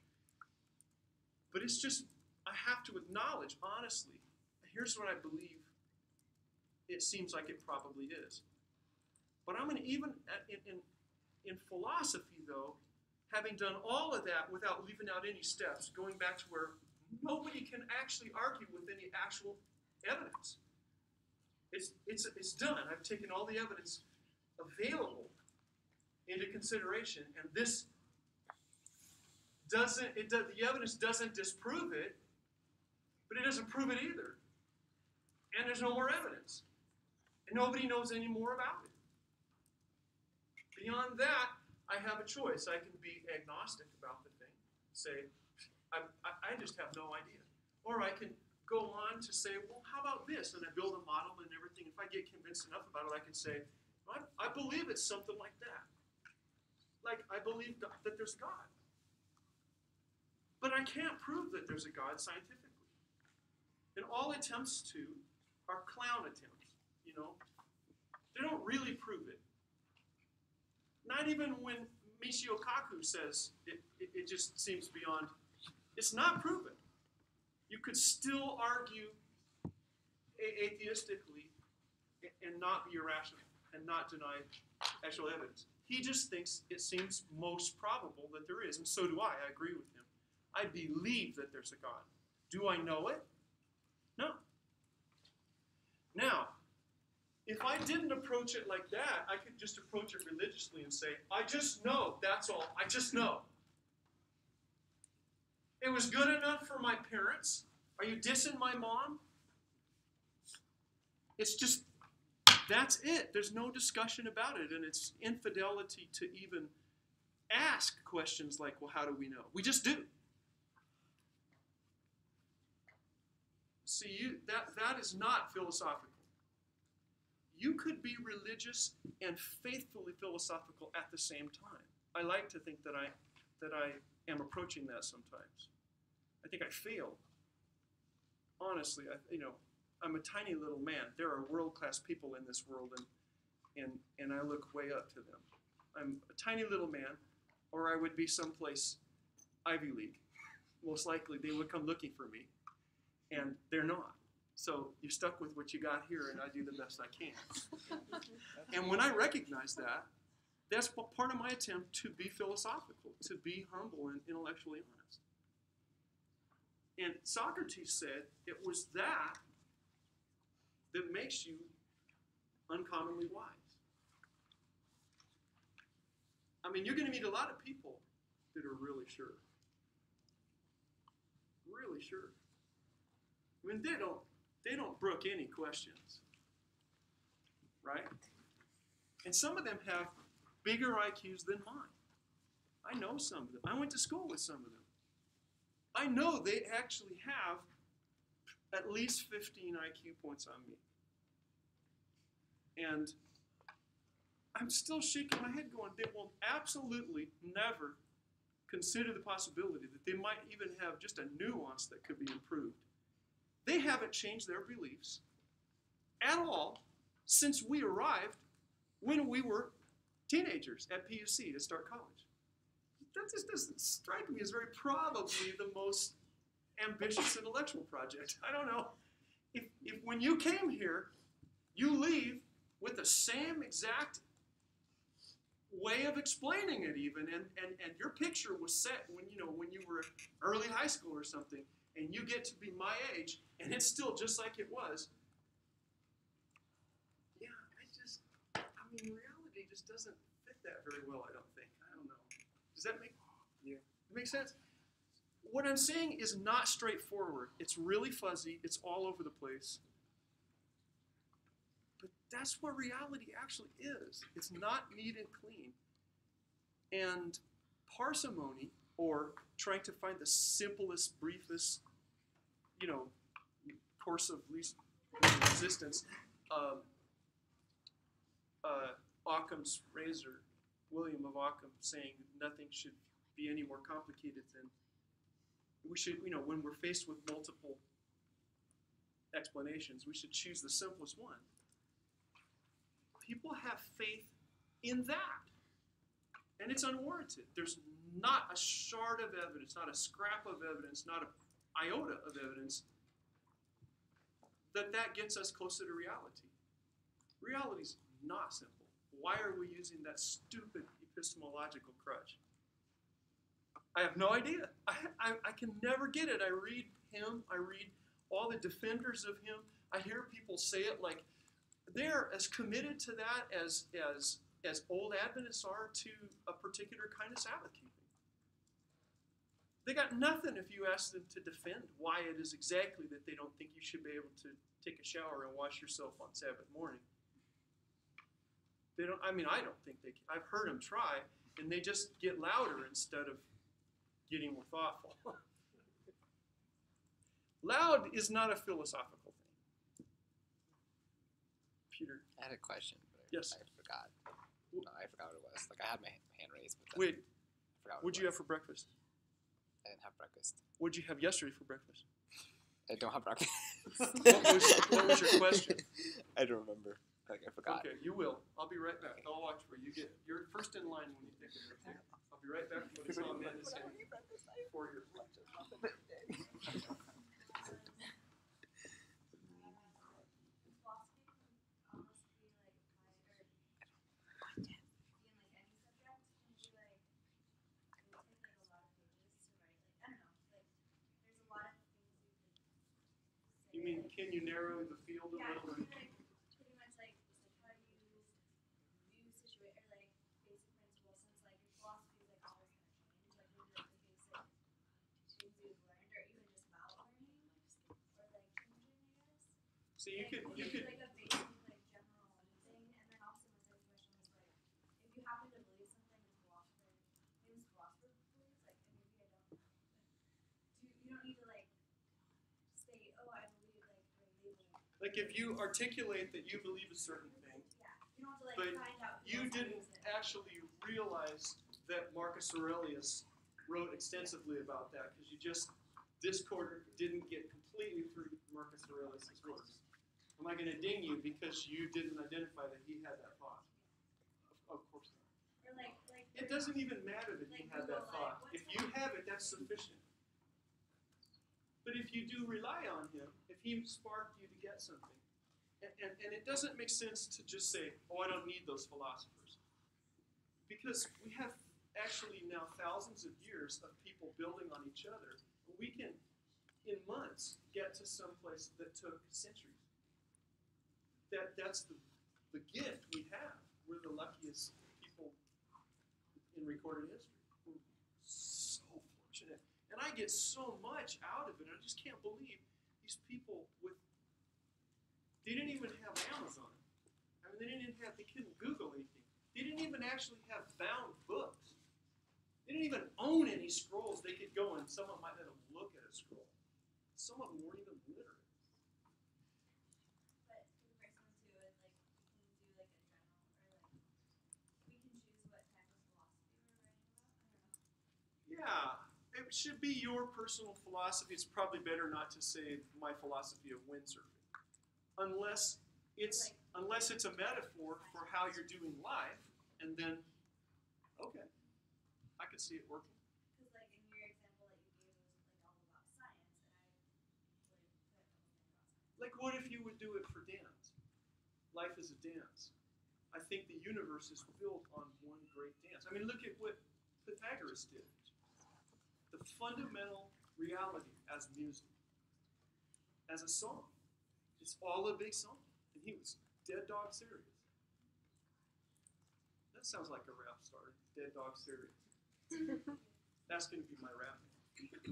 But it's just, I have to acknowledge, honestly, here's what I believe it seems like it probably is. But I'm going to even, in, in In philosophy, though, having done all of that without leaving out any steps, going back to where nobody can actually argue with any actual evidence. It's, it's, it's done. I've taken all the evidence available into consideration, and this doesn't, it does, the evidence doesn't disprove it, but it doesn't prove it either. And there's no more evidence. And nobody knows any more about it. Beyond that, I have a choice. I can be agnostic about the thing, say, I, I, I just have no idea. Or I can go on to say, well, how about this? And I build a model and everything. If I get convinced enough about it, I can say, I, I believe it's something like that. Like, I believe God, that there's God. But I can't prove that there's a God scientifically. And all attempts to are clown attempts, you know. They don't really prove it. Not even when Michio Kaku says it, it, it just seems beyond, it's not proven. You could still argue a- atheistically and not be irrational and not deny actual evidence. He just thinks it seems most probable that there is, and so do I. I agree with him. I believe that there's a God. Do I know it? No. Now, If I didn't approach it like that, I could just approach it religiously and say, I just know, that's all. I just know. It was good enough for my parents. Are you dissing my mom? It's just, that's it. There's no discussion about it, and it's infidelity to even ask questions like, well, how do we know? We just do. See, you, that, that is not philosophical. You could be religious and faithfully philosophical at the same time. I like to think that I, that I am approaching that sometimes. I think I fail. Honestly, I, you know, I'm a tiny little man. There are world-class people in this world, and, and, and I look way up to them. I'm a tiny little man, or I would be someplace Ivy League. Most likely they would come looking for me, and they're not. So you're stuck with what you got here, and I do the best I can. And when I recognize that, that's part of my attempt to be philosophical, to be humble and intellectually honest. And Socrates said it was that that makes you uncommonly wise. I mean, you're going to meet a lot of people that are really sure. Really sure. I mean, they don't, they don't brook any questions. Right? And some of them have bigger I Qs than mine. I know some of them. I went to school with some of them. I know they actually have at least fifteen I Q points on me. And I'm still shaking my head going, they will absolutely never consider the possibility that they might even have just a nuance that could be improved. They haven't changed their beliefs at all since we arrived when we were teenagers at P U C to start college. That just doesn't strike me as very probably the most ambitious intellectual project. I don't know. If, if when you came here, you leave with the same exact way of explaining it even, and, and, and your picture was set when, you know, when you were early high school or something, and you get to be my age, and it's still just like it was. Yeah, I just, I mean, reality just doesn't fit that very well, I don't think. I don't know. Does that make, yeah. make sense? What I'm saying is not straightforward. It's really fuzzy. It's all over the place. But that's what reality actually is. It's not neat and clean. And parsimony, or trying to find the simplest, briefest, you know, course of least resistance, um, uh, Occam's razor, William of Occam, saying nothing should be any more complicated than we should, you know, when we're faced with multiple explanations, we should choose the simplest one. People have faith in that, and it's unwarranted. There's not a shard of evidence, not a scrap of evidence, not an iota of evidence that that gets us closer to reality. Reality's not simple. Why are we using that stupid epistemological crutch? I have no idea. I, I, I can never get it. I read him. I read all the defenders of him. I hear people say it like they're as committed to that as, as, as old Adventists are to a particular kind of Sabbath keeping. They got nothing if you ask them to defend why it is exactly that they don't think you should be able to take a shower and wash yourself on Sabbath morning. They don't. I mean, I don't think they can. I've heard them try, and they just get louder instead of getting more thoughtful. Loud is not a philosophical thing. Peter. I had a question, but Yes. I forgot. No, I forgot what it was. Like I had my hand raised, but then Wait, I forgot what what'd it you was. have for breakfast? I didn't have breakfast. What'd you have yesterday for breakfast? I don't have breakfast. What was, what was your question? I don't remember. Like I forgot. Okay, you will. I'll be right back. I'll watch for you. Get you're first in line when you think of it. Okay? I'll be right back when it's all Amanda saying for your You mean, can you narrow the field a Yeah, little bit? like pretty much like So you could, you Like, could, like a basic, like general thing, and then also my second question was like, if you happen to believe something a philosopher, famous philosopher believes, like, and maybe I don't know, but do you, you don't need to like say, oh, I believe like or label. like if you articulate that you believe a certain thing, Yeah, you don't have to like but find out. who you else didn't believes it. actually realize that Marcus Aurelius wrote extensively about that because you just, this quarter didn't get completely through Marcus Aurelius' works. Am I going to ding you because you didn't identify that he had that thought? Of, of course not. Or like, like. It doesn't even matter that he Like had that Google, like, thought. what's If you my- have it, that's sufficient. But if you do rely on him, if he sparked you to get something, and, and, and it doesn't make sense to just say, oh, I don't need those philosophers. Because we have actually now thousands of years of people building on each other. We can, in months, get to some place that took centuries. That, that's the, the gift we have. We're the luckiest people in recorded history. We're so fortunate. And I get so much out of it. I just can't believe these people with, they didn't even have Amazon. I mean, they didn't even have, they couldn't Google anything. They didn't even actually have bound books. They didn't even own any scrolls. They could go and someone might let them look at a scroll. Some of them weren't even literate. But for the first one too, it like we can do like a general or like we can choose what type of philosophy we're writing about. I don't know. Yeah, it should be your personal philosophy. It's probably better not to say my philosophy of windsurfing, unless it's unless it's a metaphor for how you're doing life, and then okay, I could see it working. Because like in your example that you gave, it was like all about science, and I would put everything about science. Like, what if you would do it for dance? Life is a dance. I think the universe is built on one great dance. I mean, look at what Pythagoras did. The fundamental reality as music, as a song. It's all a big song. And he was dead dog serious. That sounds like a rap star. Dead dog serious. That's going to be my rap name.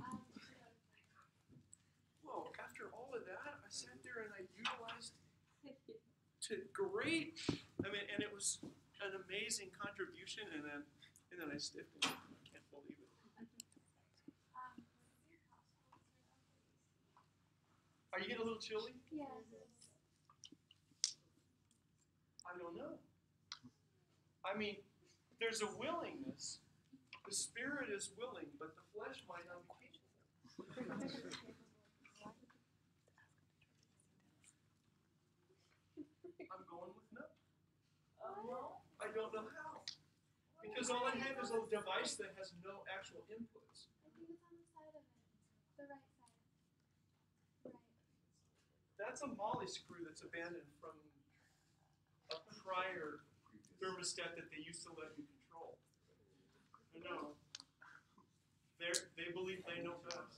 Whoa, after all of that, I sat there and I utilized to great. I mean, and it was an amazing contribution, and then and then I stiffed it. I can't believe it. Are you getting a little chilly? Yes. I don't know. I mean, there's a willingness. The spirit is willing, but the flesh might not be capable. I'm going with no. I don't know how. Because all I have is a device that has no actual inputs. I think it's on the side of it. The right side. Right. That's a molly screw that's abandoned from a prior thermostat that they used to let you control. I know. They're, they believe they know best.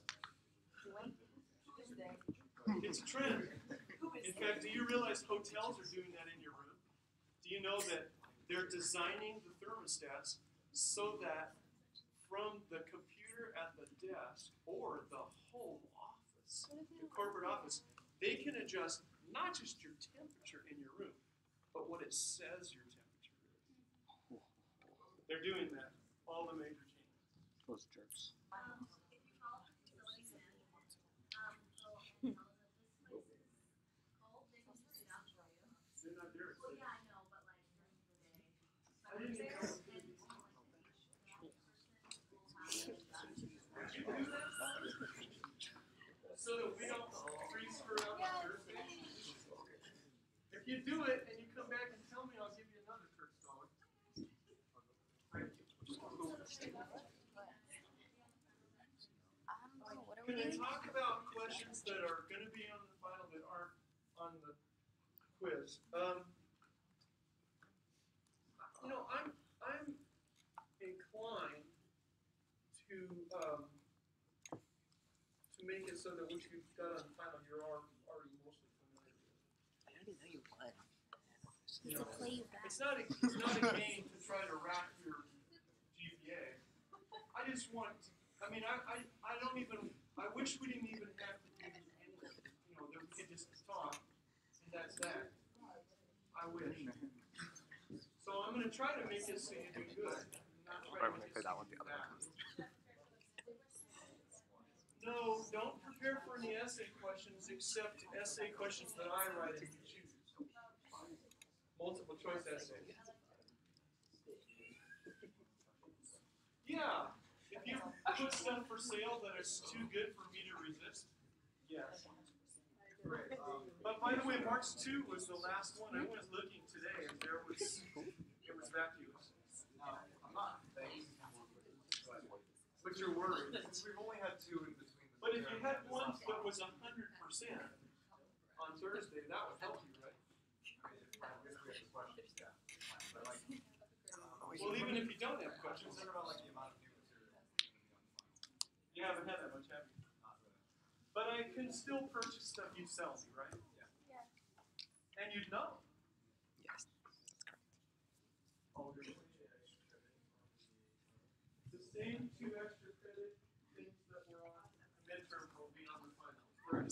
It's a trend. In fact, do you realize hotels are doing that in your room? Do you know that they're designing the thermostats so that from the computer at the desk or the home office, the corporate office, they can adjust not just your temperature in your room, but what it says your temperature is. They're doing that. All the major chains. Those jerks. Um, if you call the facility management, um, they'll tell them that this place is cold. They can turn it down for you. They're not there. Well, yeah, I know, but like during the day. I didn't There, know. then like, that person will have it done. Would you do that? So that we don't freeze her out on Thursday? If you do it and you come back and tell me, I'll give you another Kirk dollar. Thank you. Um, what are Can we I doing? talk about questions that are going to be on the final that aren't on the quiz? Um, you know, I'm I'm inclined to um, to make it so that what you've got on the final you're already, already mostly familiar with. I already know you won. You know, Play you back. it's not a, it's not a game to try to rack your G P A. I just want, to, I mean, I, I, I don't even, I wish we didn't even have to do anything, you know, that we could just talk. That's that. I wish. So I'm gonna try to make it so you do good. Not try Right to when I make play it that so one, you the do other one bad. comes. No, don't prepare for any essay questions except essay questions that I write and you choose. Multiple choice essays. Yeah, if you put stuff for sale that is too good for me to resist, yes. Great. But by the way, March two was the last one. I was looking today and there was, it was vacuous. No, I'm not thanking you, but, But you're worried. since we've only had two in between the. But if you term had and this one last that one, was a hundred percent on Thursday, that would help you, right? I mean, if I guess we have the questions, yeah. But like, um, Well, even if you don't have questions, Consider about like the amount of new material that's gonna be on the final. you haven't had that much, have you? Not really. But I can still purchase stuff you sell me, right? Yeah. And you'd know. Yes, that's correct. Oh, really? The same two extra credit things that were on midterm will be on the final. Correct?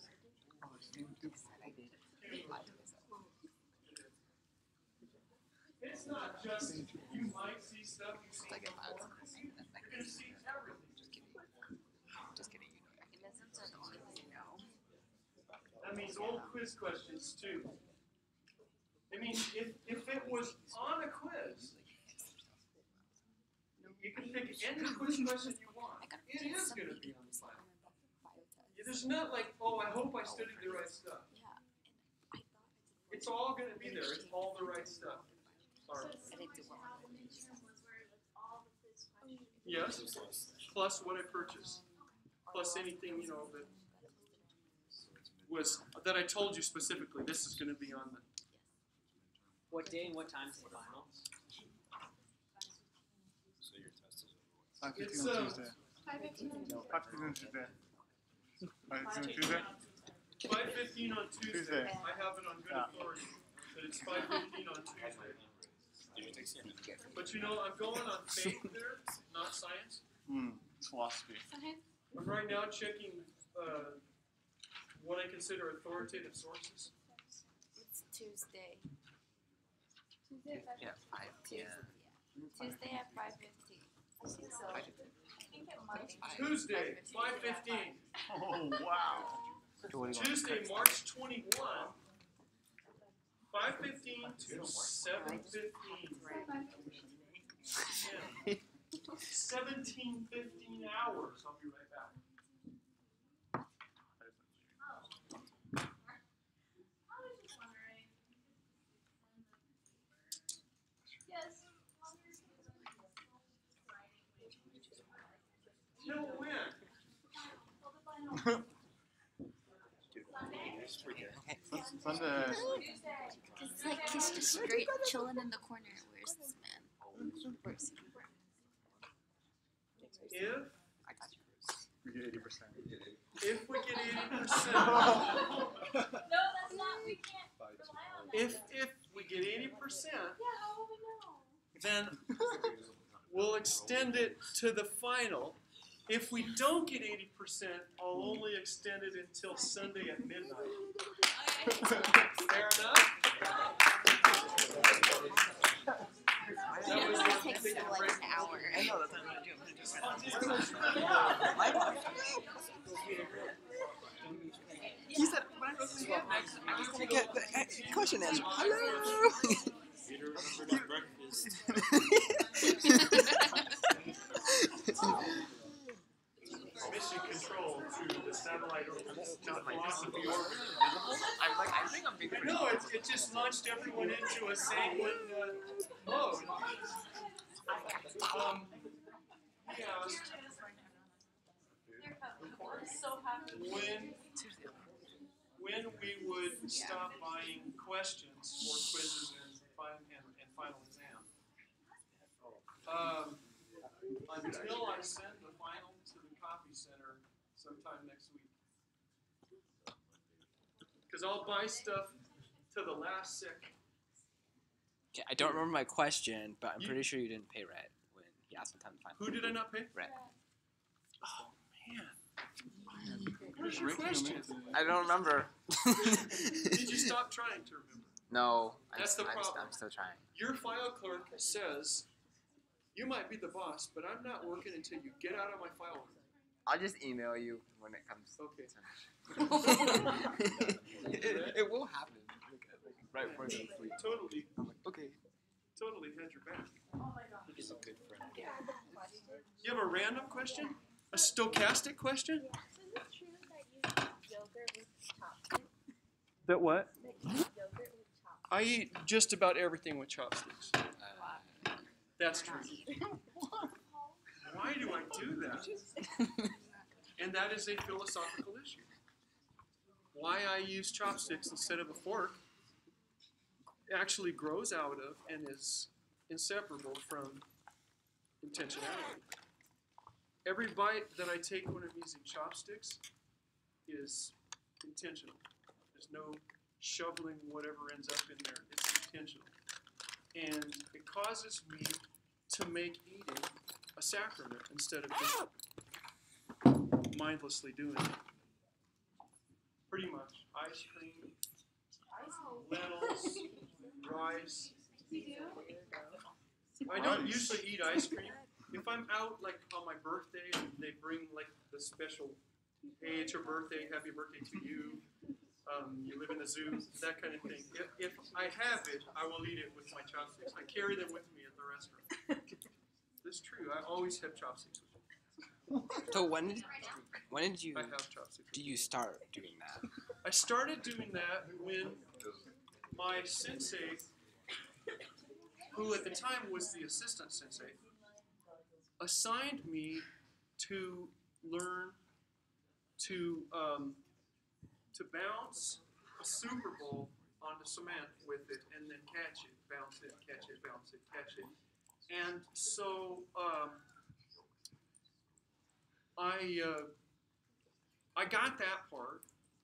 It's not just you might see stuff you see Like it before. adds. You're gonna see everything. Just kidding. Just kidding. You know. Mechanisms are the only thing I know. That means old quiz questions too. I mean, if, if it was on a quiz, you can pick any quiz question you want. It is going to be on the final. There's not like, oh, I hope I studied the right stuff. It's all going to be there. It's all the right stuff. Sorry. So similar to how the midterm was where it was all the quiz questions. Yes, plus what I purchased, plus anything, you know, that was, that I told you specifically, this is going to be on the. What day and what time is the final? So your test is over. Five It's, fifteen on uh, Tuesday. Five fifteen on Tuesday. Five fifteen on Tuesday. Five fifteen on Tuesday. five fifteen on Tuesday. Tuesday. I have it on good Yeah. authority, that it's five fifteen on Tuesday. But you know, I'm going on faith there, not science. Hmm. It's philosophy. I'm right now checking uh, what I consider authoritative sources. It's Tuesday. Tuesday at five Yeah, five p.m. Tuesday at five fifteen. I think so. I think it might be. Tuesday, five fifteen. Oh wow. Tuesday, March twenty-first, five fifteen to seven fifteen. Yeah. seventeen, fifteen hours. I'll be right back. I was just wondering. Yes. Till when? Well, the final. Sunday. Tuesday. Cause it's like he's just straight chilling in the corner. Where's this man? Where's he? If I got you. We get eighty percent. if we get eighty percent, No, that's not. We can't rely on that. if if we get eighty percent, Yeah, how will we know? then we'll extend it to the final. If we don't get eighty percent, I'll only extend it until Sunday at midnight. Fair enough? That was It what takes they you can like break. an hour. I know that's what I'm gonna do. I'm gonna do My life. He said, when I was again, I was, I was gonna get the uh, question answered. Hello. Peter remembered breakfast. Mission control to the satellite orbit, to the philosophy orbit. I'm like, I think I'm being pretty. No, it, it just launched everyone into a sanguine uh, mode. Um, he asked So happy. when, when we would stop buying questions for quizzes and, fin- and, and final exam. Um, until I send the final to the copy center sometime next week. Because I'll buy stuff to the last second. Okay, I don't remember my question, but I'm You- pretty sure you didn't pay Red when he asked what time to find. Who did I not pay? Red. Oh, man. was your Ranking question? amazing. I don't remember. Did you stop trying to remember? No, I'm, That's the I'm, problem. I'm still trying. Your file clerk says, you might be the boss, but I'm not working until you get out of my file room. I'll just email you when it comes. Okay. it, it will happen. Like, like, right before He you sleep. totally, I'm like, okay. totally had your back. He's a good friend. You have a random question? A stochastic question? Yeah. So is it true that you eat yogurt with chopsticks? That what? That you eat yogurt with chopsticks? I eat just about everything with chopsticks. Uh, That's true. Why do I do that? And that is a philosophical issue. Why I use chopsticks instead of a fork actually grows out of and is inseparable from intentionality. Every bite that I take when I'm using chopsticks is intentional. There's no shoveling whatever ends up in there. It's intentional. And it causes me to make eating a sacrament instead of just mindlessly doing it. Pretty much. Ice cream, lentils, rice. I don't usually eat ice cream. If I'm out like on my birthday and they bring like the special, hey, it's your birthday, happy birthday to you. Um, you live in the zoo, that kind of thing. If, if I have it, I will eat it with my chopsticks. I carry them with me at the restaurant. That's true. I always have chopsticks with me. so when did when did you I have chopsticks. do you start doing that? I started doing that when my sensei, who at the time was the assistant sensei, assigned me to learn to um, to bounce a Super Bowl onto cement with it and then catch it, bounce it, catch it, bounce it, catch it. And so um, I uh, I got that part,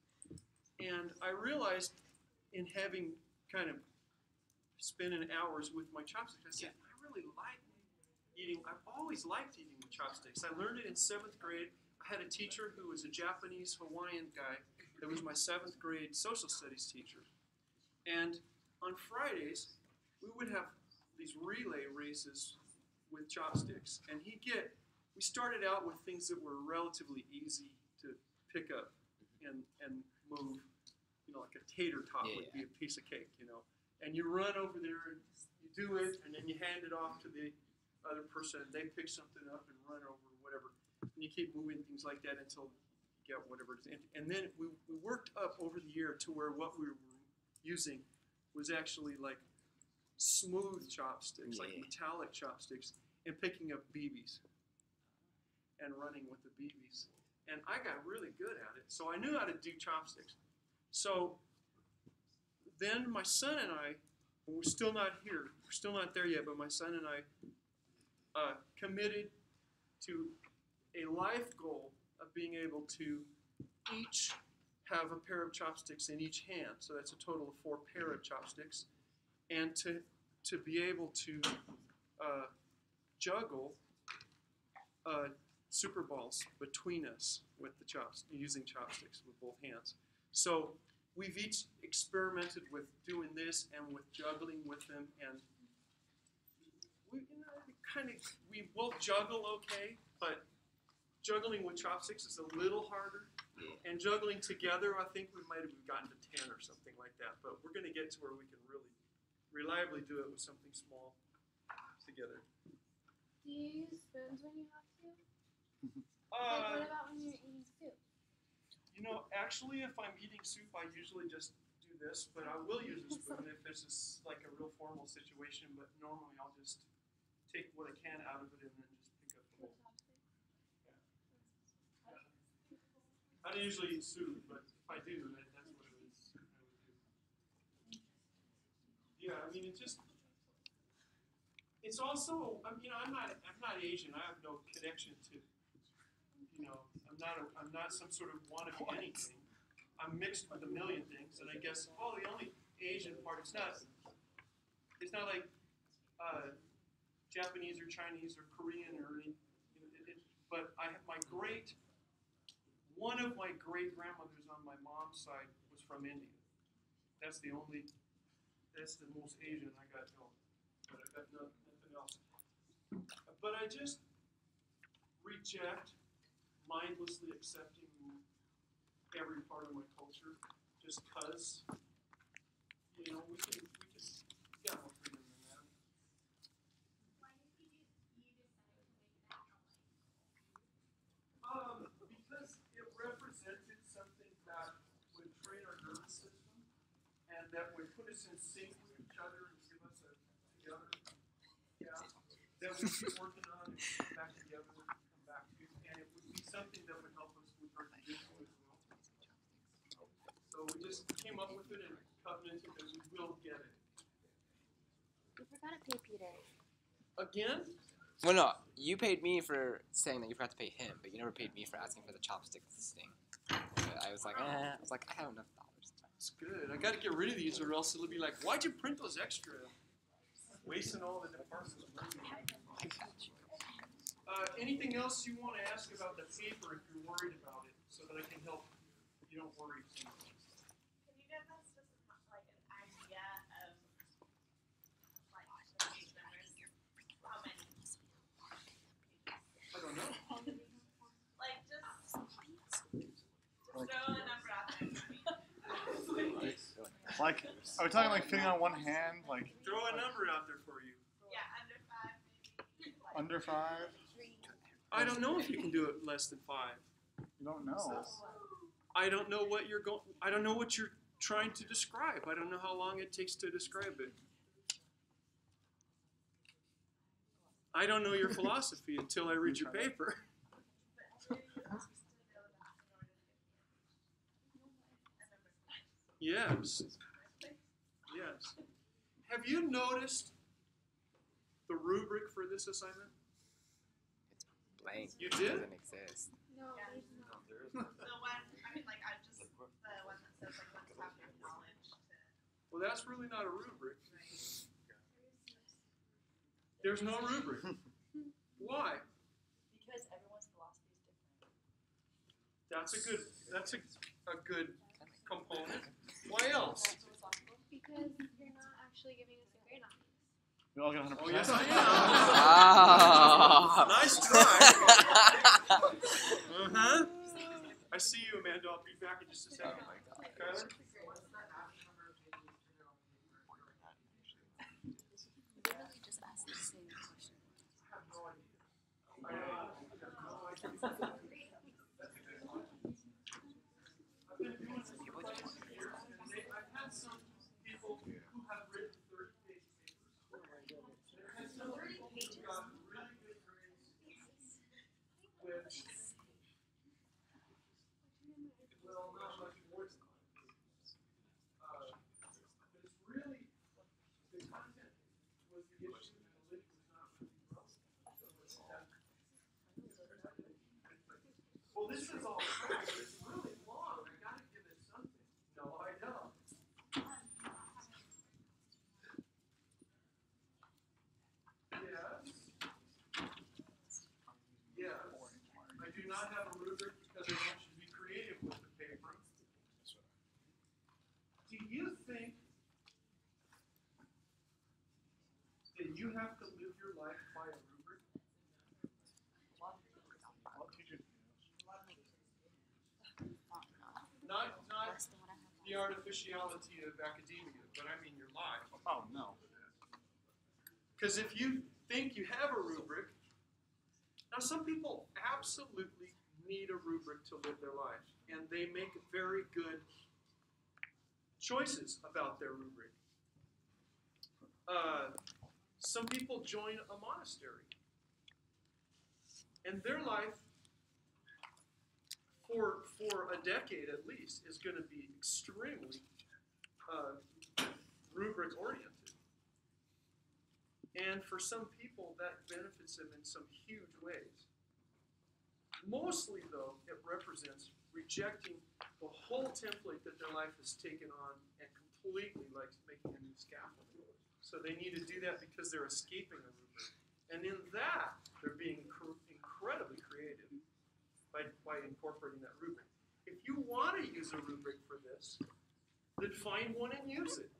and I realized in having kind of spending hours with my chopsticks, I said, I really like eating. I've always liked eating with chopsticks. I learned it in seventh grade. I had a teacher who was a Japanese Hawaiian guy that was my seventh grade social studies teacher. And on Fridays, we would have these relay races with chopsticks. And he'd get, we started out with things that were relatively easy to pick up and, and move. You know, like a tater tot Yeah, would yeah. be a piece of cake, you know. And you run over there and you do it, and then you hand it off to the other person, and they pick something up and run over whatever. And you keep moving things like that until you get whatever it is. And, and then we, we worked up over the year to where what we were using was actually like smooth chopsticks, like Yeah. metallic chopsticks, and picking up B Bs and running with the B Bs. And I got really good at it, so I knew how to do chopsticks. So then my son and I, we're still not here, we're still not there yet, but my son and I uh, committed to a life goal of being able to each have a pair of chopsticks in each hand. So that's a total of four pair of chopsticks. And to, to be able to uh, juggle uh, Super Balls between us with the chops, using chopsticks with both hands. So we've each experimented with doing this and with juggling with them, and we you know, kind of we both juggle okay, but juggling with chopsticks is a little harder. Yeah. And juggling together, I think we might have gotten to ten or something like that. But we're going to get to where we can really reliably do it with something small together. Do you use spoons when you have to? Like, Uh, what about when you're eating soup? You know, actually, if I'm eating soup, I usually just do this, but I will use a spoon if it's just like a real formal situation. But normally, I'll just take what I can out of it and then just pick up the whole. I don't usually eat soup, but if I do, that, that's what it is. I would do. Yeah, I mean, it just. It's also, I mean, you know, I'm not, I'm not Asian. I have no connection to. You know, I'm not, a, I'm not some sort of wannabe anything. I'm mixed with a million things, and I guess, oh, the only Asian part, it's not, it's not like uh, Japanese or Chinese or Korean or any, you know, it, it, but I have my great, one of my great grandmothers on my mom's side was from India. That's the only, that's the most Asian I got known. But I got no, nothing else. But I just reject mindlessly accepting every part of my culture just because, you know, we can, we can, we got more freedom than that. Why did you, you decide to make that outline? Um, because it represented something that would train our nervous system and that would put us in sync with each other and give us a together. Yeah. That we keep working on and come back together and come back to. And it would be something that would help us with our jujitsu as well. So we just came up with it and covenanted that we will get it. You forgot to pay Peter. Again? Well, no, you paid me for saying that you forgot to pay him, but you never paid me for asking for the chopsticks to sting. But I was like, eh. I was like, I have enough dollars. That's good. I got to get rid of these, or else it'll be like, why'd you print those extra? Wasting all the department's money. I got you. Uh, anything else you want to ask about the paper if you're worried about it, so that I can help you don't worry too much? Can you give us just like an idea of like the page numbers? How many? I don't know. Like just, just throw a number out there for me. Like, are we talking like fitting on one hand? Like Throw a number out there for you. Yeah, under five maybe. Like, under five? I don't know if you can do it less than five. You don't know. I don't know what you're going. I don't know what you're trying to describe. I don't know how long it takes to describe it. I don't know your philosophy until I read your paper. Yes. Yes. Have you noticed the rubric for this assignment? Blank. You It did? doesn't exist. No, there's not. The one, I mean, like, I just, the one that says, like, what's happening knowledge to. Well, that's really not a rubric. There's no rubric. Why? Because everyone's philosophy is different. That's a good. That's a, a good component. Why else? Because you're not actually giving us a grade on these. We all get one hundred Oh percent. yes, I Oh. am. Nice try. Uh huh. I see you, Amanda. I'll be back in just a second. Kyler? Literally just ask the same question. I have no idea. I know. I have no idea. I've been doing this for quite a few years, and they, I've had some people who have written thirty page papers. I've had some people who got really good grades with, well, not much more than that. Uh, but it's really, the content was the issue, and the link was not really relevant. So it's that. Well, this is all crap, but it's really long. I gotta give it something. No, I don't. Yes. Yes. I do not have a rubric because I want you to be creative with the paper. Do you think that you have to live your life by a rubric? I'll teach you. Not, not the artificiality of academia, but I mean your life. Oh no. Because if you think you have a rubric, now some people absolutely need a rubric to live their life, and they make very good choices about their rubric. Uh, some people join a monastery, and their life, for for a decade at least, is going to be extremely uh, rubric oriented. And for some people, that benefits them in some huge ways. Mostly, though, it represents rejecting the whole template that their life has taken on and completely like making a new scaffold. So they need to do that because they're escaping a rubric. And in that, they're being cr- incredibly creative by, by incorporating that rubric. you want to use a rubric for this, then find one and use it.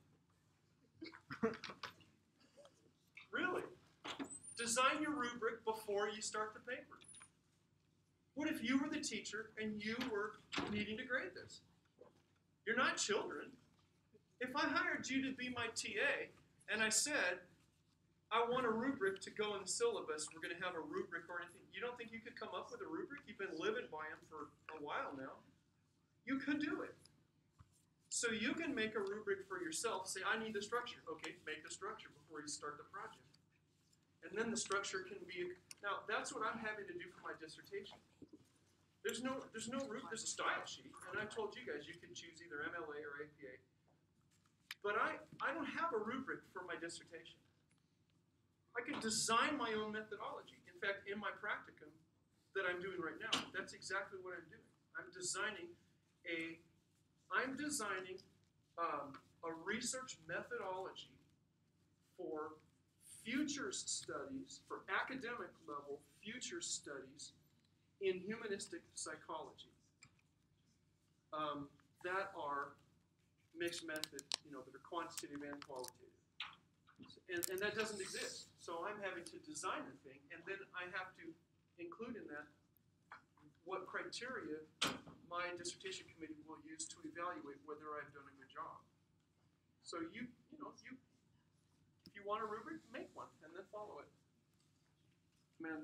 Really. Design your rubric before you start the paper. What if you were the teacher and you were needing to grade this? You're not children. If I hired you to be my T A and I said, I want a rubric to go in the syllabus, we're going to have a rubric or anything, you don't think you could come up with a rubric? You've been living by them for a while now. You could do it. So you can make a rubric for yourself, say, I need the structure. Okay, make the structure before you start the project. And then the structure can be, now that's what I'm having to do for my dissertation. There's no, there's no root, there's a style sheet, and I told you guys you can choose either M L A or A P A. But I, I don't have a rubric for my dissertation. I can design my own methodology. In fact, in my practicum that I'm doing right now, that's exactly what I'm doing. I'm designing a, I'm designing um, a research methodology for futures studies, for academic level futures studies in humanistic psychology um, that are mixed method, you know, that are quantitative and qualitative. And, and that doesn't exist. So I'm having to design the thing, and then I have to include in that what criteria my dissertation committee will use to evaluate whether I've done a good job. So you, you know, if you, if you want a rubric, make one, and then follow it. Man,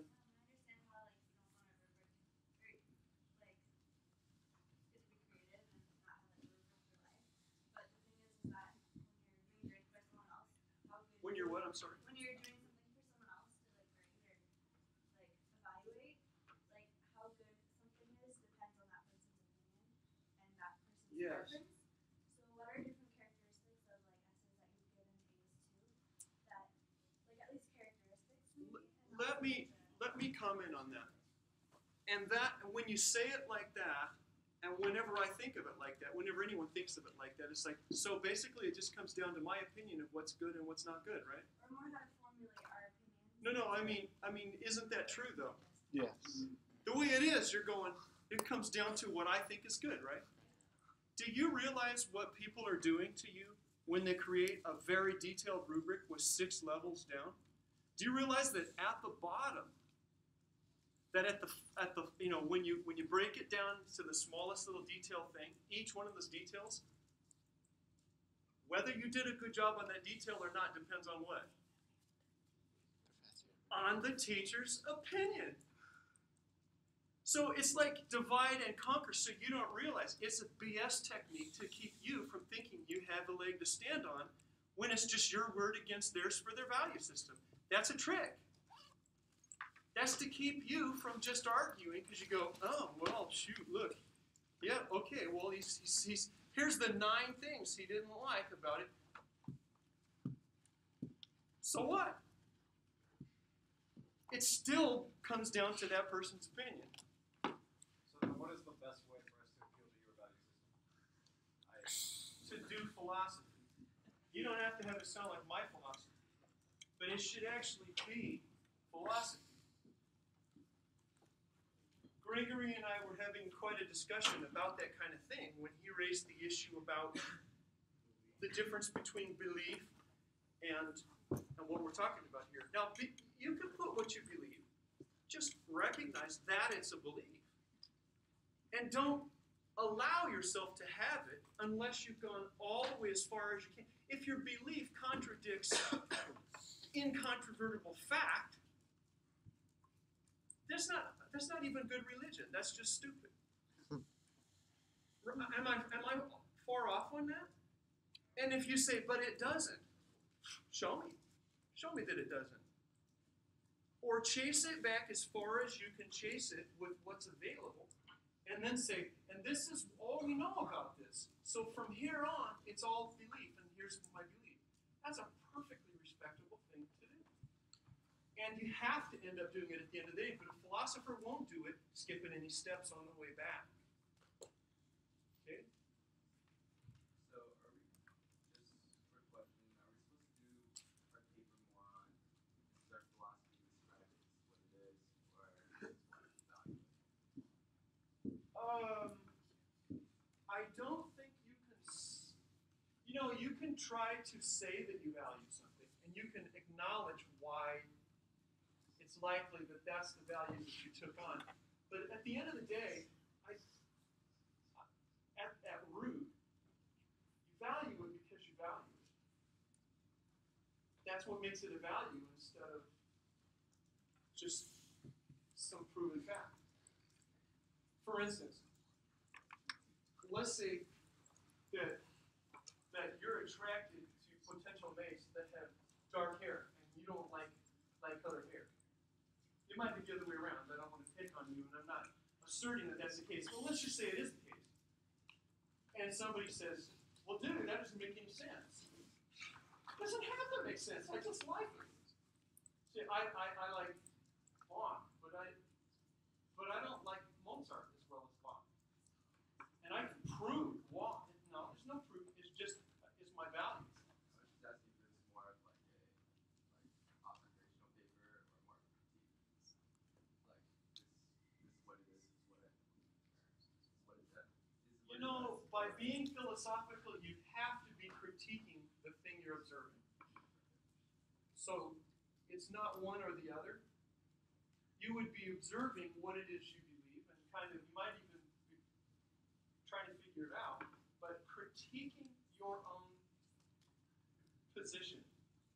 when you're what? I'm sorry. When you're doing something for someone else to like grade or like evaluate, like how good something is depends on that person's opinion and that person's Yes. preference. So what are different characteristics of like essays that you've given A's to that, like at least characteristics maybe? and Let also me the- let me comment on that. And that when you say it like that, and whenever I think of it like that, whenever anyone thinks of it like that, it's like, so basically it just comes down to my opinion of what's good and what's not good, right? Or more how to formulate our opinions. No, no, I mean, I mean, isn't that true though? Yes. The way it is, you're going, it comes down to what I think is good, right? Do you realize what people are doing to you when they create a very detailed rubric with six levels down? Do you realize that at the bottom, that at the at the you know when you when you break it down to the smallest little detail thing, each one of those details, whether you did a good job on that detail or not depends on what? On the teacher's opinion. So it's like divide and conquer, so you don't realize it's a B S technique to keep you from thinking you have a leg to stand on when it's just your word against theirs for their value system. That's a trick. That's to keep you from just arguing because you go, oh, well, shoot, look. Yeah, okay, well, he's, he's, he's here's the nine things he didn't like about it. So what? It still comes down to that person's opinion. So then what is the best way for us to appeal to your value system? To do philosophy. You don't have to have it sound like my philosophy, but it should actually be philosophy. Gregory and I were having quite a discussion about that kind of thing when he raised the issue about the difference between belief and, and what we're talking about here. Now, be, you can put what you believe. Just recognize that it's a belief. And don't allow yourself to have it unless you've gone all the way as far as you can. If your belief contradicts incontrovertible fact, that's not that's not even good religion. That's just stupid. Am I am I far off on that? And if you say, but it doesn't, show me. Show me that it doesn't. Or chase it back as far as you can chase it with what's available. And then say, and this is all we know about this. So from here on, it's all belief, and here's my belief. That's a perfectly respectable thing to do. And you have to end up doing it at the end of the day, but a philosopher won't do it, skipping any steps on the way back. Okay? So are we, just quick question, are we supposed to do our paper more on is our philosophy describe it, what it is, or just what it's valuable? Um, know, you can try to say that you value something, and you can acknowledge why it's likely that that's the value that you took on. But at the end of the day, I, at, at root, you value it because you value it. That's what makes it a value instead of just some proven fact. For instance, let's say that that you're attracted to potential mates that have dark hair and you don't like light colored hair. It might be the other way around. I don't want to pick on you, and I'm not asserting that that's the case. But let's just say it is the case. And somebody says, "Well, dude, that doesn't make any sense." It doesn't have to make sense. I just like it. See, I, I, I like Bach, but I but I don't like Mozart as well as Bach. And I can prove why. No, there's no proof. It's just it's my values. I was just asking if it's more of like a like observational paper or more critique. Like this, this is what it is. This is what it. This is what it does. This is what You know, it does. by being philosophical, you have to be critiquing the thing you're observing. So it's not one or the other. You would be observing what it is you believe, and kind of you might even be trying to figure it out. But critiquing your own position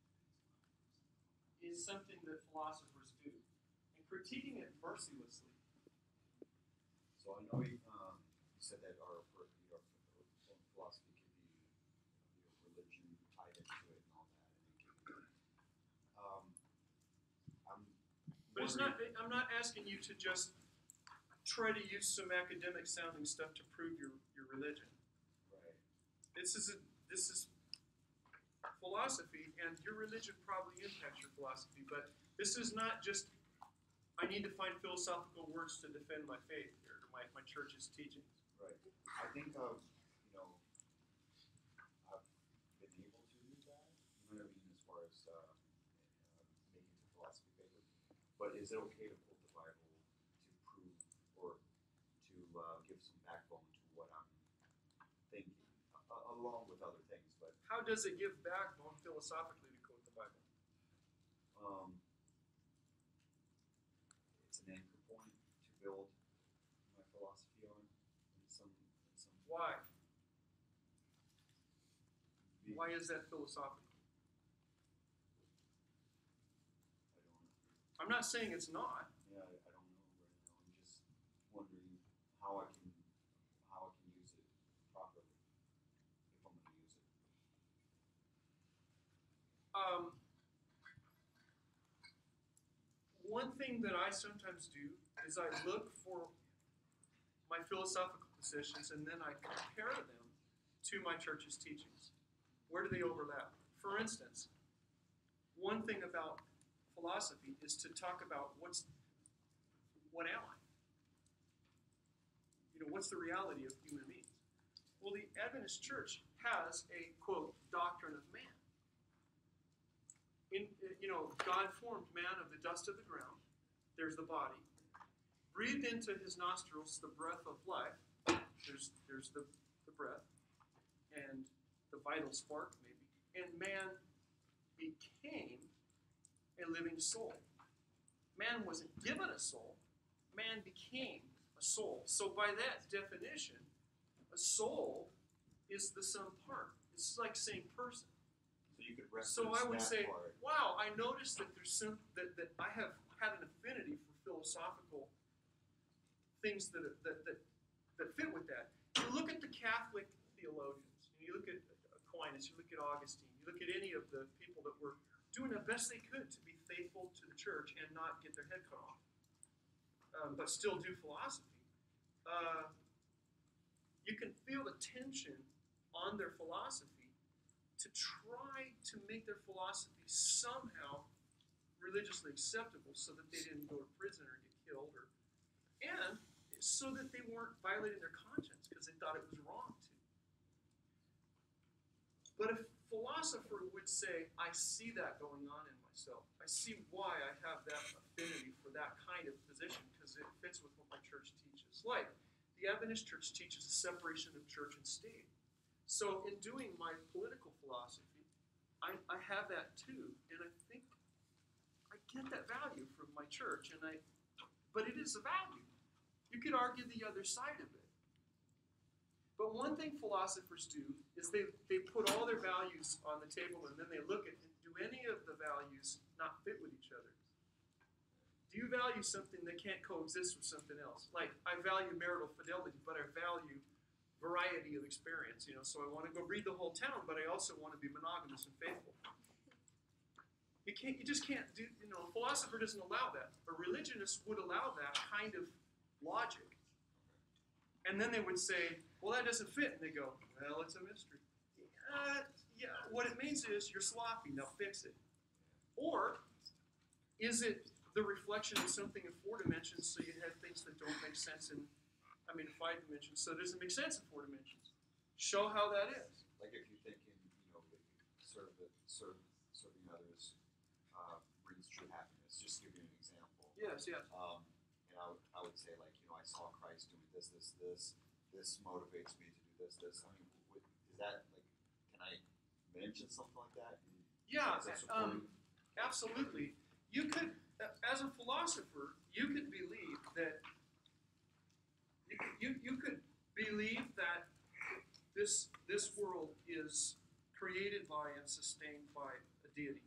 is something that philosophers do, and critiquing it mercilessly. So I know you, um, you said that our you know, philosophy can be you know, religion tied into it and all that. And it can be, um, I'm But it's not. wondering- I'm not asking you to just try to use some academic sounding stuff to prove your, your religion. Right. This is a, this is philosophy, and your religion probably impacts your philosophy. But this is not just. I need to find philosophical words to defend my faith or my, my church's teachings. Right. I think of, you know, I've been able to do that. You know what I mean, as far as uh, uh, making a philosophy paper. But is it okay to quote the Bible to prove or to uh, give some backbone to what I'm thinking, uh, along with other things? But How does it give backbone philosophically to quote the Bible? um, it's an anchor point to build my philosophy on in some in some Why? Be- Why is that philosophical? I don't know. I'm not saying it's not. Yeah, I, I don't know right now. I'm just wondering how I can how I can use it properly if I'm going to use it. Um, one thing that I sometimes do is I look for my philosophical positions and then I compare them to my church's teachings. Where do they overlap? For instance, one thing about philosophy is to talk about what's what am I? You know, what's the reality of human beings? Well, the Adventist Church has a quote doctrine of man. In, you know, God formed man of the dust of the ground. There's the body. Breathed into his nostrils the breath of life. There's there's the, the breath and the vital spark, maybe. And man became a living soul. Man wasn't given a soul. Man became a soul. So by that definition, a soul is the sum part. It's like saying person. So you could reference So I would that say, part. wow, I noticed that there's some that, that I have had an affinity for philosophical things that that that, that fit with that. You look at the Catholic theologians, you look at Aquinas, you look at Augustine, you look at any of the people that were doing the best they could to be faithful to the church and not get their head cut off, um, but still do philosophy. Uh, you can feel the tension on their philosophy to try to make their philosophy somehow religiously acceptable so that they didn't go to prison or get killed, or and so that they weren't violating their conscience because they thought it was wrong to. But a philosopher would say, I see that going on in myself. I see why I have that affinity for that kind of position because it fits with what my church teaches. Like, the Adventist Church teaches a separation of church and state. So in doing my political philosophy, I, I have that too, and I think I get that value from my church, and I, but it is a value. You could argue the other side of it. But one thing philosophers do is they, they put all their values on the table, and then they look at, do any of the values not fit with each other? Do you value something that can't coexist with something else? Like, I value marital fidelity, but I value variety of experience, you know, so I want to go read the whole town, but I also want to be monogamous and faithful. You can't, you just can't do, you know, a philosopher doesn't allow that. A religionist would allow that kind of logic. And then they would say, well, that doesn't fit. And they go, well, it's a mystery. Uh, yeah, what it means is you're sloppy, now fix it. Or is it the reflection of something in four dimensions, so you have things that don't make sense in, I mean, five dimensions, so it doesn't make sense in four dimensions. Show how that is. Like if you're thinking, you know, like serve the, serve, serving others uh, brings true happiness. Just to give you an example. Yes, yes. Um, and I would, I would say, like, you know, I saw Christ doing this, this, this. This motivates me to do this, this. I mean, what, is that, like, can I mention something like that? Yeah, Is that um, supporting? absolutely. You could, uh, as a philosopher, you could believe that, you, could- you, you could believe that this, this world is created by and sustained by a deity.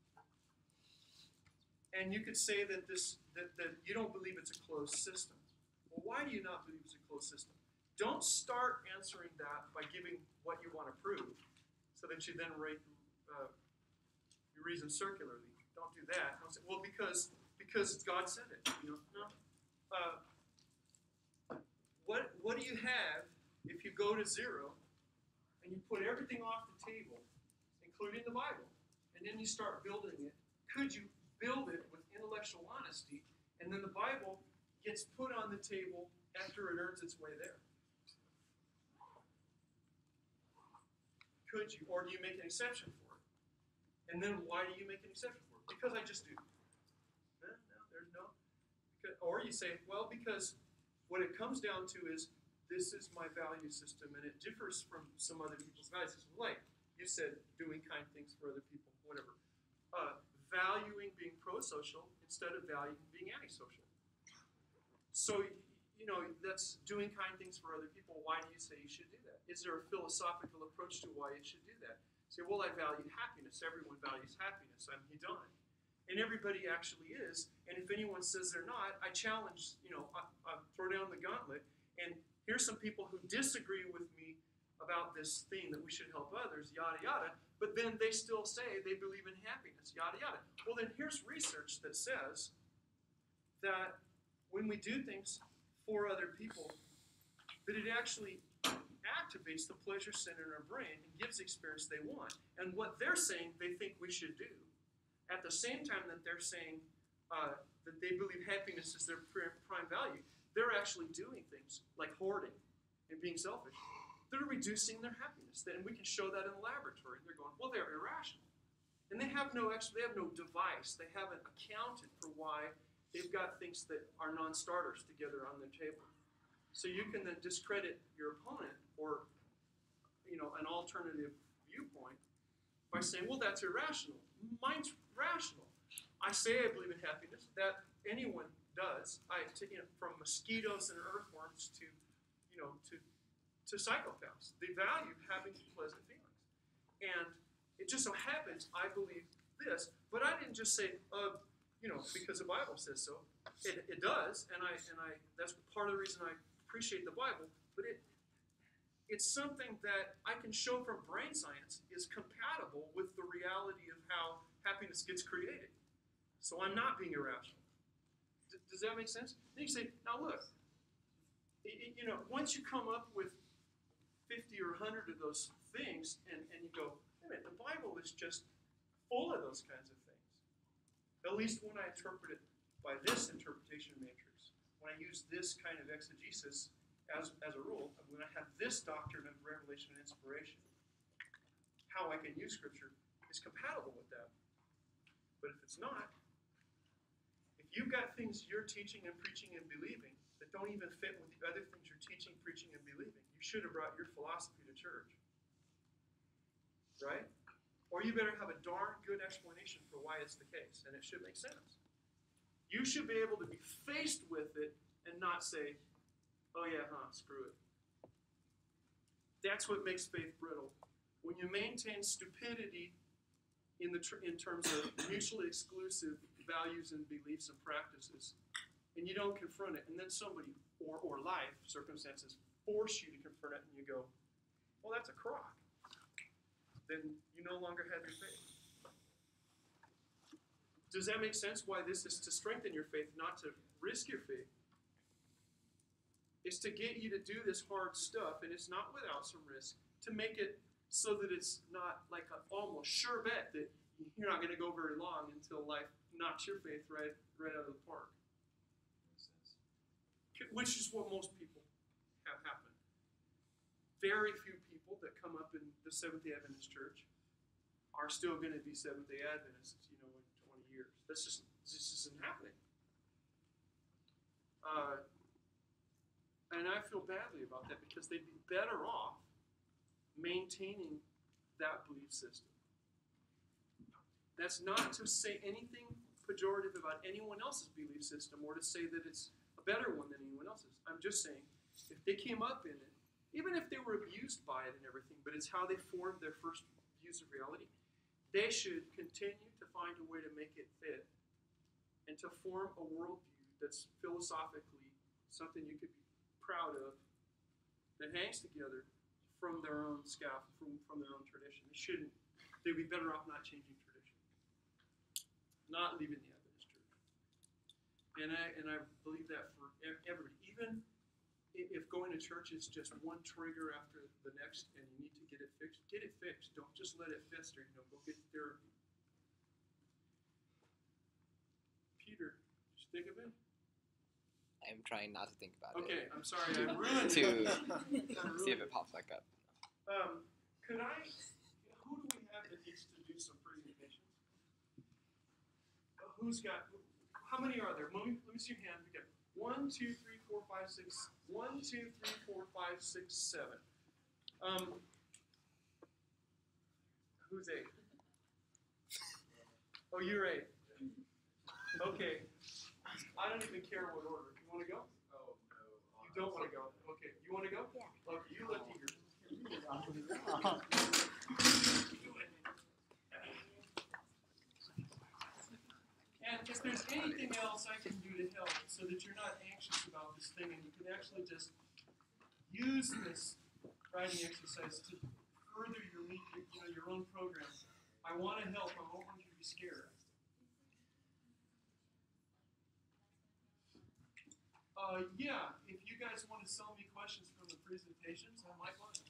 And you could say that this, that, that you don't believe it's a closed system. Well, why do you not believe it's a closed system? Don't start answering that by giving what you want to prove, so that you then rate, uh, you reason circularly. Don't do that. Don't say, well, because because God said it. You know, no. Uh, what what do you have if you go to zero and you put everything off the table, including the Bible, and then you start building it? Could you build it with intellectual honesty, and then the Bible gets put on the table after it earns its way there? Could you, or do you make an exception for it? And then why do you make an exception for it? Because I just do. No, no, there's no. Because, or you say, well, because what it comes down to is this is my value system, and it differs from some other people's value system. Like you said, doing kind things for other people, whatever. Uh, valuing being pro-social instead of valuing being antisocial. So, you know, that's doing kind things for other people. Why do you say you should do that? Is there a philosophical approach to why you should do that? Say, well, I value happiness. Everyone values happiness. I'm hedonic. And everybody actually is. And if anyone says they're not, I challenge, you know, I, I throw down the gauntlet. And here's some people who disagree with me about this theme that we should help others, yada, yada. But then they still say they believe in happiness, yada, yada. Well, then here's research that says that when we do things for other people, that it actually activates the pleasure center in our brain and gives the experience they want. And what they're saying they think we should do, at the same time that they're saying uh, that they believe happiness is their prime value, they're actually doing things like hoarding and being selfish. They're reducing their happiness. And we can show that in the laboratory. They're going, well, they're irrational. And they have no extra, they have no device. They haven't accounted for why they've got things that are non-starters together on their table. So you can then discredit your opponent or, you know, an alternative viewpoint by saying, well, that's irrational. Mine's rational. I say I believe in happiness. That anyone does. I, to, you know, from mosquitoes and earthworms to, you know, to to psychopaths. They value having pleasant feelings. And it just so happens I believe this, but I didn't just say, uh, you know, because the Bible says so. It, it does, and I and I that's part of the reason I appreciate the Bible, but it it's something that I can show from brain science is compatible with the reality of how happiness gets created. So I'm not being irrational. D- does that make sense? Then you say, now look, it, it, you know, once you come up with fifty or one hundred of those things, and, and you go, wait a minute, the Bible is just full of those kinds of things. At least when I interpret it by this interpretation matrix, when I use this kind of exegesis as, as a rule, when I have this doctrine of revelation and inspiration, how I can use Scripture is compatible with that. But if it's not, if you've got things you're teaching and preaching and believing that don't even fit with the other things you're teaching, preaching, and believing, you should have brought your philosophy to church. right? Or you better have a darn good explanation for why it's the case, and it should make sense. You should be able to be faced with it and not say, oh yeah, huh, screw it. That's what makes faith brittle. When you maintain stupidity in, the tr- in terms of mutually exclusive values and beliefs and practices, and you don't confront it, and then somebody, or, or life, circumstances, force you to confront it, and you go, well, that's a crock. Then you no longer have your faith. Does that make sense why this is to strengthen your faith, not to risk your faith? It's to get you to do this hard stuff, and it's not without some risk, to make it so that it's not like an almost sure bet that you're not going to go very long until life knocks your faith right, right out of the park. Makes sense. Which is what most people have happen. Very few people that come up in the Seventh-day Adventist Church are still going to be Seventh-day Adventists, you know, in twenty years. That's just, this just isn't happening. Uh, and I feel badly about that because they'd be better off maintaining that belief system. That's not to say anything pejorative about anyone else's belief system or to say that it's a better one than anyone else's. I'm just saying, if they came up in it, even if they were abused by it and everything, but it's how they formed their first views of reality, they should continue to find a way to make it fit and to form a worldview that's philosophically something you could be proud of, that hangs together from their own scaffold, from, from their own tradition. They shouldn't. They'd be better off not changing tradition, not leaving the Adventist Church. And I and I believe that for everybody, even if going to church is just one trigger after the next, and you need to get it fixed, get it fixed. Don't just let it fester. You know, go get therapy. Peter, did you think of it? I'm trying not to think about Okay, it. I'm sorry, I ruined To it. I ruined see if it. it pops back up. Um, could I? Who do we have that needs to do some presentations? Uh, who's got? How many are there? Let me, let me see your hand. We got one, two, three, four, five, six. One, two, three, four, five, six, seven. Um, who's eight? Oh, you're eight. Okay. I don't even care what order. You want to go? Oh, no. You don't want to go. Okay. You want to go? Yeah. Okay. You let Tigger. And if there's anything else I can do to help so that you're not anxious about this thing and you can actually just use this writing exercise to further your, you know, your own program, I want to help. I don't want you to be scared. Uh, yeah, if you guys want to sell me questions from the presentations, I might want to.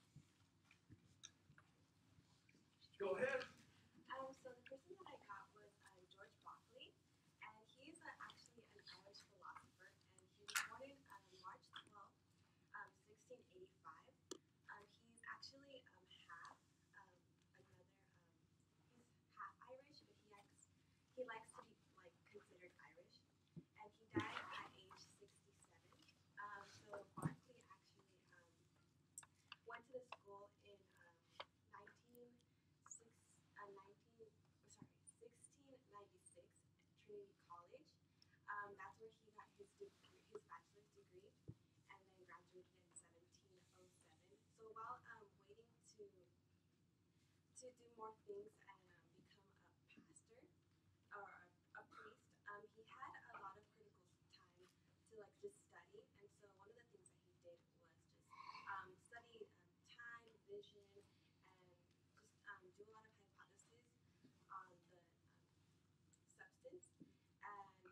Go ahead. Um, so the person that I got was uh, George Berkeley, and he's uh, actually an Irish philosopher, and he was born in um, March twelfth, um, sixteen eighty-five. Um, he's actually um, half um, another, um, he's half Irish, but he likes he likes to be like considered Irish, and he died at age sixty-seven. Um, so Berkeley actually um, went to the school in um, nineteen. Six, uh, nineteen, oh, sorry, sixteen ninety-six at Trinity College. Um, that's where he got his degree, his bachelor's degree, and then graduated in seventeen oh seven. So while um, waiting to to do more things and um, become a pastor or a, a priest, um, he had a lot of critical time to like just study. And so one of the things that he did was just um, study um, time, vision, and just um, do a lot of hypotheses on the um, substance. And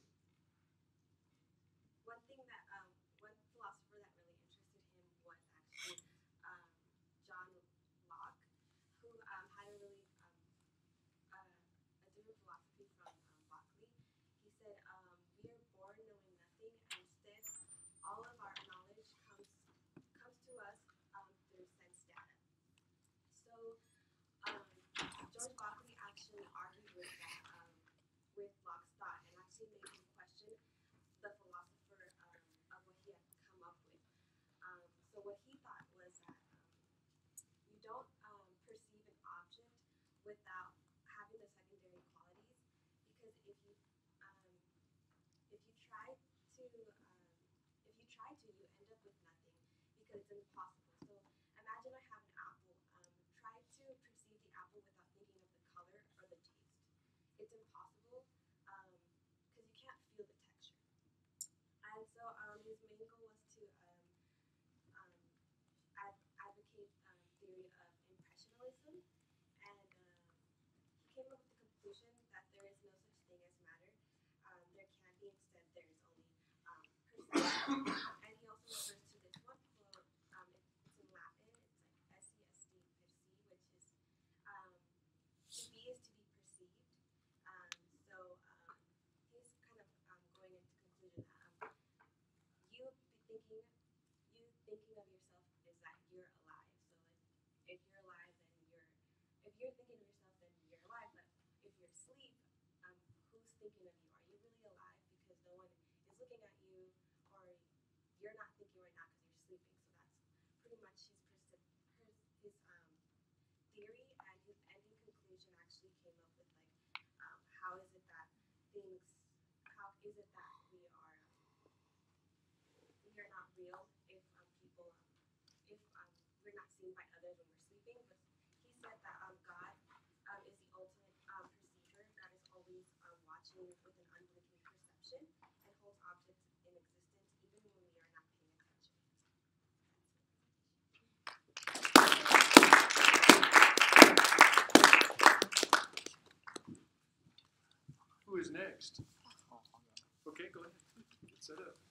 one thing that, um, one philosopher that really interested him was actually um, John Locke, who um, had a really um, uh, a different philosophy from um, Berkeley. He said, um, "We are born knowing nothing, and instead, all of our knowledge comes comes to us um, through sense data." So um, George Berkeley actually argued with that, um, with Locke's thought, and actually made him question the philosopher um, of what he had come up with. Um, so what he thought was that um, you don't um, perceive an without having the secondary qualities. Because if you um, if you try to um, if you try to, you end up with nothing because it's impossible. So imagine I have an apple. Um, try to perceive the apple without thinking of the color or the taste. It's impossible because you can't feel the texture. And so um, his main goal was to um, um, ad- advocate um, theory of impressionism, and um, he came up with the conclusion that there is no such thing as matter. Um, there can be, instead there is only um, perception. And he also refers to this one for um, it, it's in Latin. It's like S E S D perci, which is um, to be is to be perceived. Um, so um, he's kind of um, going into conclusion that um, you be thinking, you thinking of yourself is that you're alive. So if, if you're alive, then you're, if you're thinking of yourself, then you're alive. But if you're asleep, um, who's thinking of you? Are you really alive? Because no one is looking at you, or you're not thinking right now because you're sleeping. So that's pretty much his percep- his, his um, theory, and his ending conclusion actually came up with like, um, how is it that things, how is it that we are, um, we are not real if um, people, um, if um, we're not seen by others when we're sleeping? But he said that um, God um, is the ultimate um, perceiver. God is always um, watching with an unblinking perception and holds objects in existence even when we are not paying attention. Who is next? Okay, go ahead. Get set up.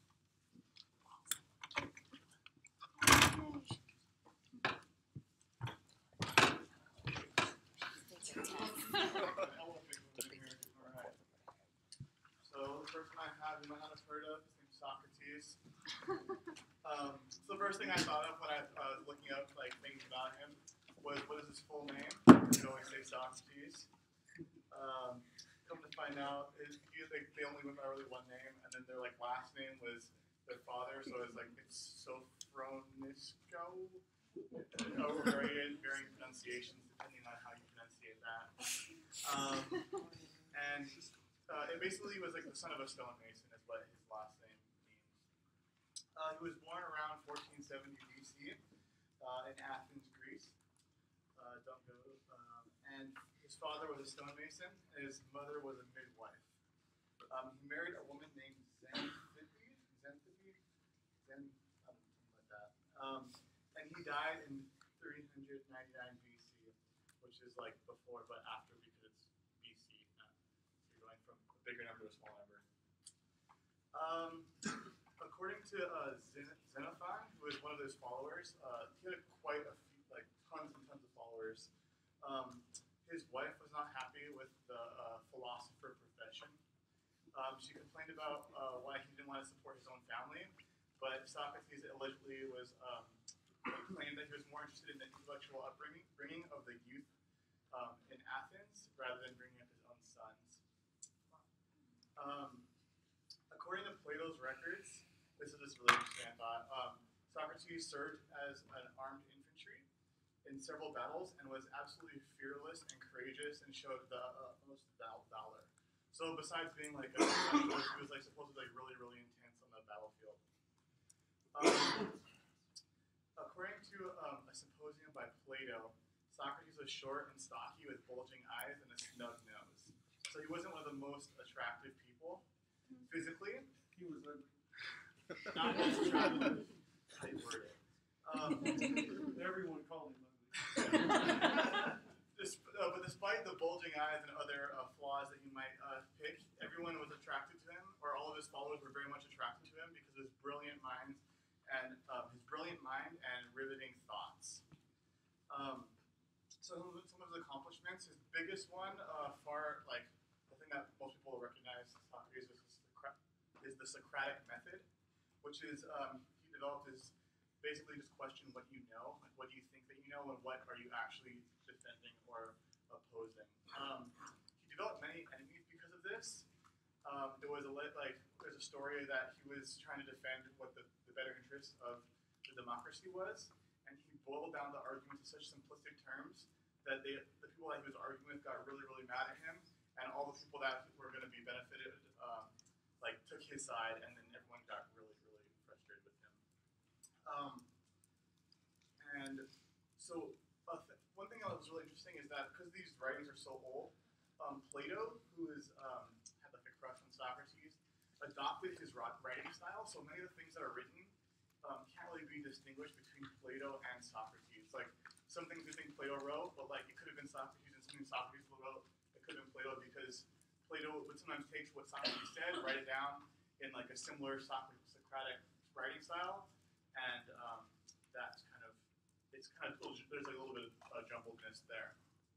Alright. So the first one I have, you might not have heard of, his name's Socrates. Um, so the first thing I thought of when I uh, was looking up like things about him was, what is his full name? You'd always say Socrates. Um, come to find out, is he, they, they only went by really one name, and then their like last name was their father, so it's like it's Sophronisco. Over varying, varying pronunciations depending on how you pronunciate that. Um, and uh, it basically was like the son of a stonemason is what his last name means. Uh, he was born around fourteen seventy B C uh, in Athens, Greece. Uh, don't go. Um, and his father was a stonemason, and his mother was a midwife. Um, he married a woman named Xanthippe. Xanthippe? Xan, I don't know, something like that. Um, and he died in three ninety-nine B C, which is like before but after because it's B C. Not, so you're going from a bigger number to a small number. Um, according to uh, Xenophon, who was one of his followers, uh, he had quite a few, like tons and tons of followers. Um, his wife was not happy with the uh, philosopher profession. Um, she complained about uh, why he didn't want to support his own family, but Socrates allegedly was um, claimed that he was more interested in the intellectual upbringing bringing of the youth um, in Athens rather than bringing up his own sons. Um, according to Plato's records, this is just really interesting, I thought, um, Socrates served as an armed infantry in several battles and was absolutely fearless and courageous and showed the utmost val- valor. So besides being like a specialist, he was like supposedly like really, really intense on the battlefield. Um, According to um, a symposium by Plato, Socrates was short and stocky with bulging eyes and a snub nose. So he wasn't one of the most attractive people physically. He was ugly. Not most attractive. They word it. Um, Everyone called him ugly. This, uh, but despite the bulging eyes and other uh, flaws that you might uh, pick, everyone was attracted to him, or all of his followers were very much attracted to him because of his brilliant mind and um, his brilliant mind and riveting thoughts. Um, so some of his accomplishments, his biggest one, uh, far like the thing that most people recognize Socrates is, is the Socratic method, which is um, he developed his basically just question what you know, like what do you think that you know, and what are you actually defending or opposing. Um, he developed many enemies because of this. Um, there was a like there's a story that he was trying to defend what the, the better interest of the democracy was, and he boiled down the argument to such simplistic terms that they, the people that he was arguing with got really, really mad at him, and all the people that were going to be benefited, um, like took his side, and then everyone got really, really frustrated with him. Um, and so uh, th- one thing that was really interesting is that because these writings are so old, um, Plato, who is um, had like a crush on Socrates, adopted his writing style. So many of the things that are written um, can't really be distinguished between Plato and Socrates. Like some things we think Plato wrote, but like it could have been Socrates, and something Socrates wrote, it could have been Plato, because Plato would sometimes take what Socrates said, write it down in like a similar Socratic writing style, and um, that's kind of it's kind of there's like a little bit of uh, jumbledness there.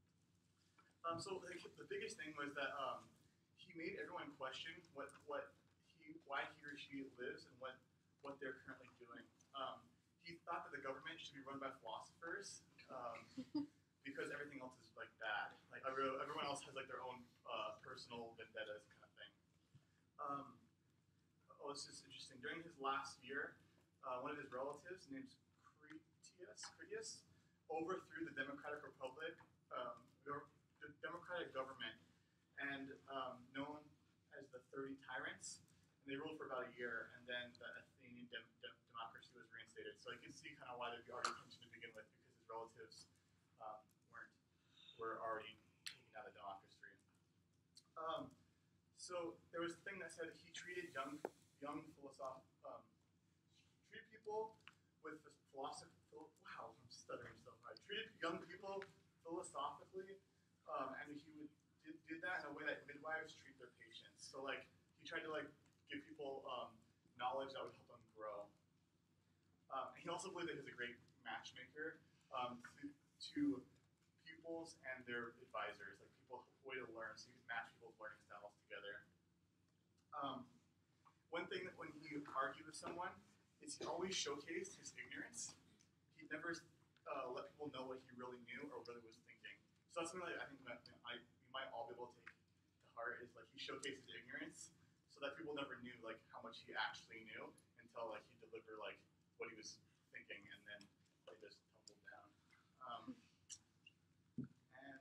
Um, so like, the biggest thing was that um, he made everyone question what what he why he or she lives and what what they're currently doing. Um, he thought that the government should be run by philosophers um, because everything else is like bad. Like every, everyone else has like their own uh, personal vendettas kind of thing. Um, oh, this is interesting. During his last year, uh, one of his relatives named Critias, Critias overthrew the Democratic Republic, um, the Democratic government, and um, known as the Thirty Tyrants. And they ruled for about a year, and then the Athenian dem- dem- democracy was reinstated. So you can see kind of why there'd be already tension to begin with, because his relatives um, weren't were already taking out of democracy. Um, so there was a thing that said he treated young young philosoph um, treated people with this philosophy. Wow, I'm stuttering so hard. Treated young people philosophically, um, and he would did, did that in a way that midwives treat their patients. So like he tried to like give people um, knowledge that would help them grow. Um, he also believed that he was a great matchmaker um, to, to pupils and their advisors, like people way to learn, so he could match people's learning styles together. Um, one thing that when he argued with someone is he always showcased his ignorance. He never uh, let people know what he really knew or really was thinking. So that's something that I think that I, we might all be able to take to heart, is like he showcased his ignorance, so that people never knew like how much he actually knew until like he delivered like what he was thinking, and then they just tumbled down. Um, and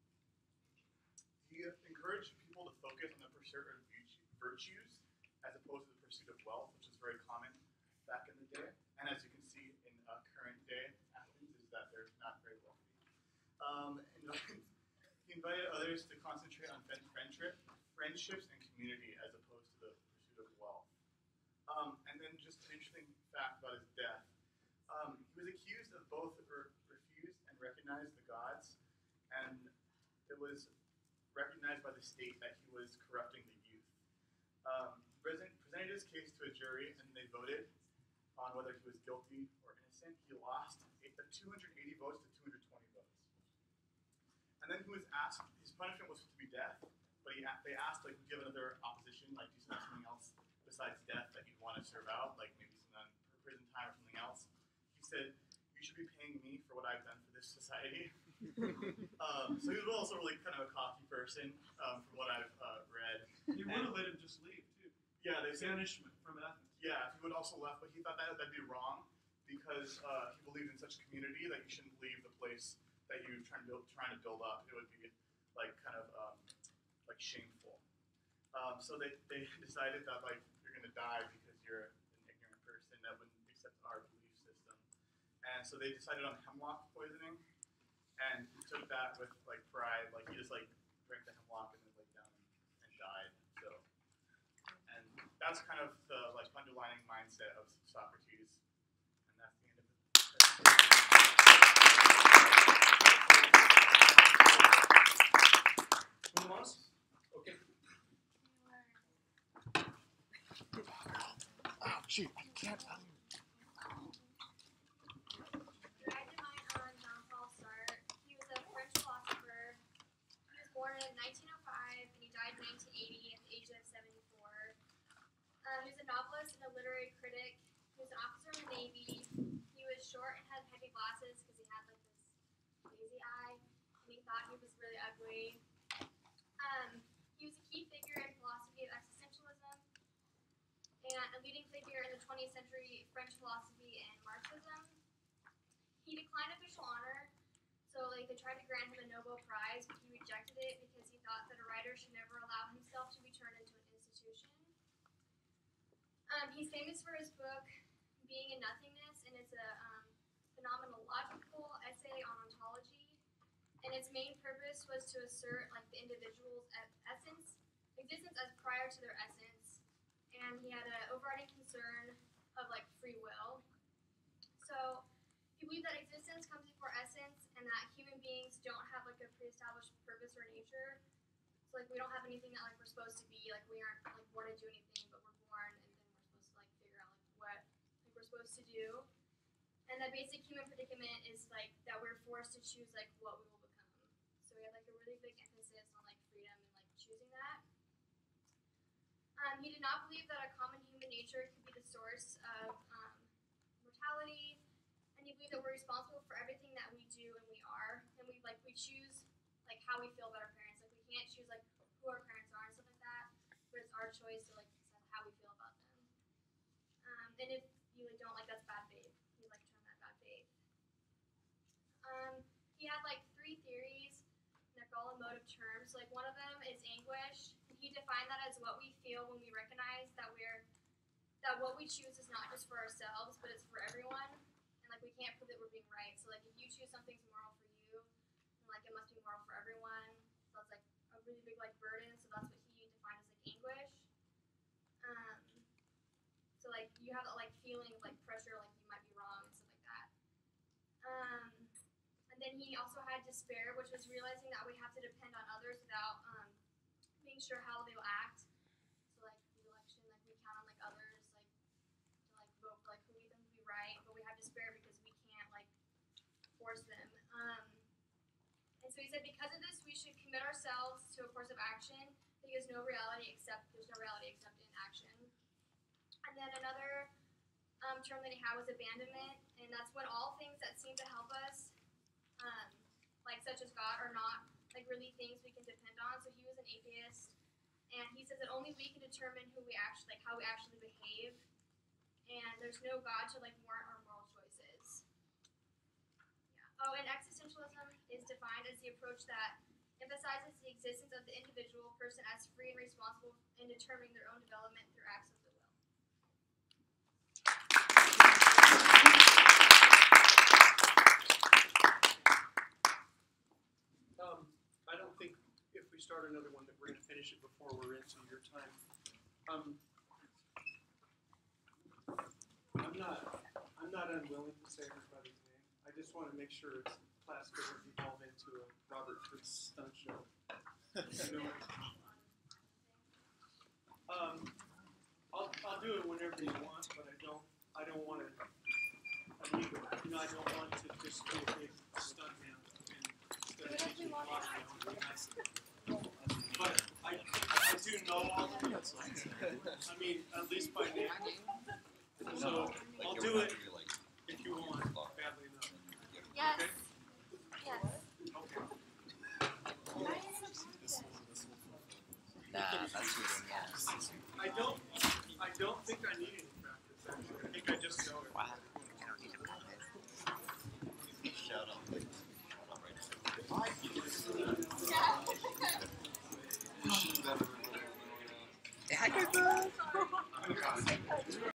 he encouraged people to focus on the pursuit of virtues as opposed to the pursuit of wealth, which is very common back in the day. And as you can see in uh, current day Athens, is that they're not very wealthy. Um, and he invited others to concentrate on friendship, friendships and community as opposed to the pursuit of wealth. Um, and then just an interesting fact about his death. Um, he was accused of both re- refused and recognized the gods, and it was recognized by the state that he was corrupting the youth. Um, president presented his case to a jury, and they voted on whether he was guilty or innocent. He lost two hundred eighty votes to two hundred twenty votes. And then he was asked, his punishment was to be death, but he, they asked, like, give another opposition, like, do something else besides death that you'd want to serve out, like maybe some prison time or something else. He said, you should be paying me for what I've done for this society. um, so he was also really kind of a cocky person, um, from what I've uh, read. He would have let him just leave, too. Yeah, they said, Banishment from Athens. yeah, he would also left, but he thought that that'd be wrong, because uh, he believed in such community that you shouldn't leave the place that you're trying to build, trying to build up. It would be like kind of um, like shameful. Um, so they, they decided that like you're gonna die because you're an ignorant person that wouldn't accept our belief system. And so they decided on hemlock poisoning, and he took that with like pride. Like he just like drank the hemlock and then laid down and, and died. So, and that's kind of the like underlining mindset of Socrates. And that's the end of it. Okay. Oh, shoot, I can't. I did mine on Jean-Paul Sartre. He was a French philosopher. He was born in nineteen oh five and he died in nineteen eighty at the age of seventy-four. Um, he was a novelist and a literary critic. He was an officer in the Navy. He was short and had heavy glasses because he had like this lazy eye, and he thought he was really ugly. Um, he was a key figure in philosophy of existentialism and a leading figure in the twentieth century French philosophy and Marxism. He declined official honor, so So like they tried to grant him a Nobel Prize, but he rejected it because he thought that a writer should never allow himself to be turned into an institution. Um, he's famous for his book Being in Nothingness, and it's a um, phenomenological essay on ontology. And its main purpose was to assert like the individual's essence, existence as prior to their essence. And he had an overriding concern of like free will. So he believed that existence comes before essence, and that human beings don't have like a pre-established purpose or nature. So like we don't have anything that like we're supposed to be. Like we aren't like born to do anything, but we're born, and then we're supposed to like figure out like what like we're supposed to do. And the basic human predicament is like that we're forced to choose like what we will become. So we have like a really big emphasis on like freedom and like choosing that. Um, he did not believe that a common human nature could be the source of um, mortality, and he believed that we're responsible for everything that we do and we are, and we like we choose like how we feel about our parents. Like we can't choose like who our parents are and stuff like that, but it's our choice to like decide how we feel about them. Um, and if you like, don't like that's bad faith. He like termed that bad faith. Um, he had like three theories, and they're all in motive terms. Like one of them is anguish. He defined that as what we feel when we recognize that we're that what we choose is not just for ourselves, but it's for everyone. And like we can't prove that we're being right. So like if you choose something's moral for you, then like it must be moral for everyone. So that's like a really big like burden. So that's what he defined as like anguish. Um, so like you have that like feeling of like pressure, like you might be wrong and stuff like that. Um, and then he also had despair, which was realizing that we have to depend on others without um, being sure how they will act. So like the election, like we count on like others, like to like vote for like who we think will be right, but we have despair because we can't like force them. Um, and so he said, because of this, we should commit ourselves to a course of action because no reality except there's no reality except in action. And then another um, term that he had was abandonment, and that's when all things that seem to help us, um, like such as God, are not like really things we can depend on. So he was an atheist, and he says that only we can determine who we actually like, how we actually behave, and there's no God to like warrant our moral choices. Yeah. Oh, and existentialism is defined as the approach that emphasizes the existence of the individual person as free and responsible in determining their own development through acts of the will. Um, I don't think if we start another one that we're going to finish it before we're into your time. Um, I'm not, I'm not unwilling to say everybody's name. I just want to make sure it's class doesn't evolve into a Robert Fritz stunt show. You know? Um, I'll, I'll do it whenever you want, but I don't, I don't want to. I mean, you know, I don't want to just do a big stunt now. But I, I do know all of them. I mean, at least by name. So I'll do it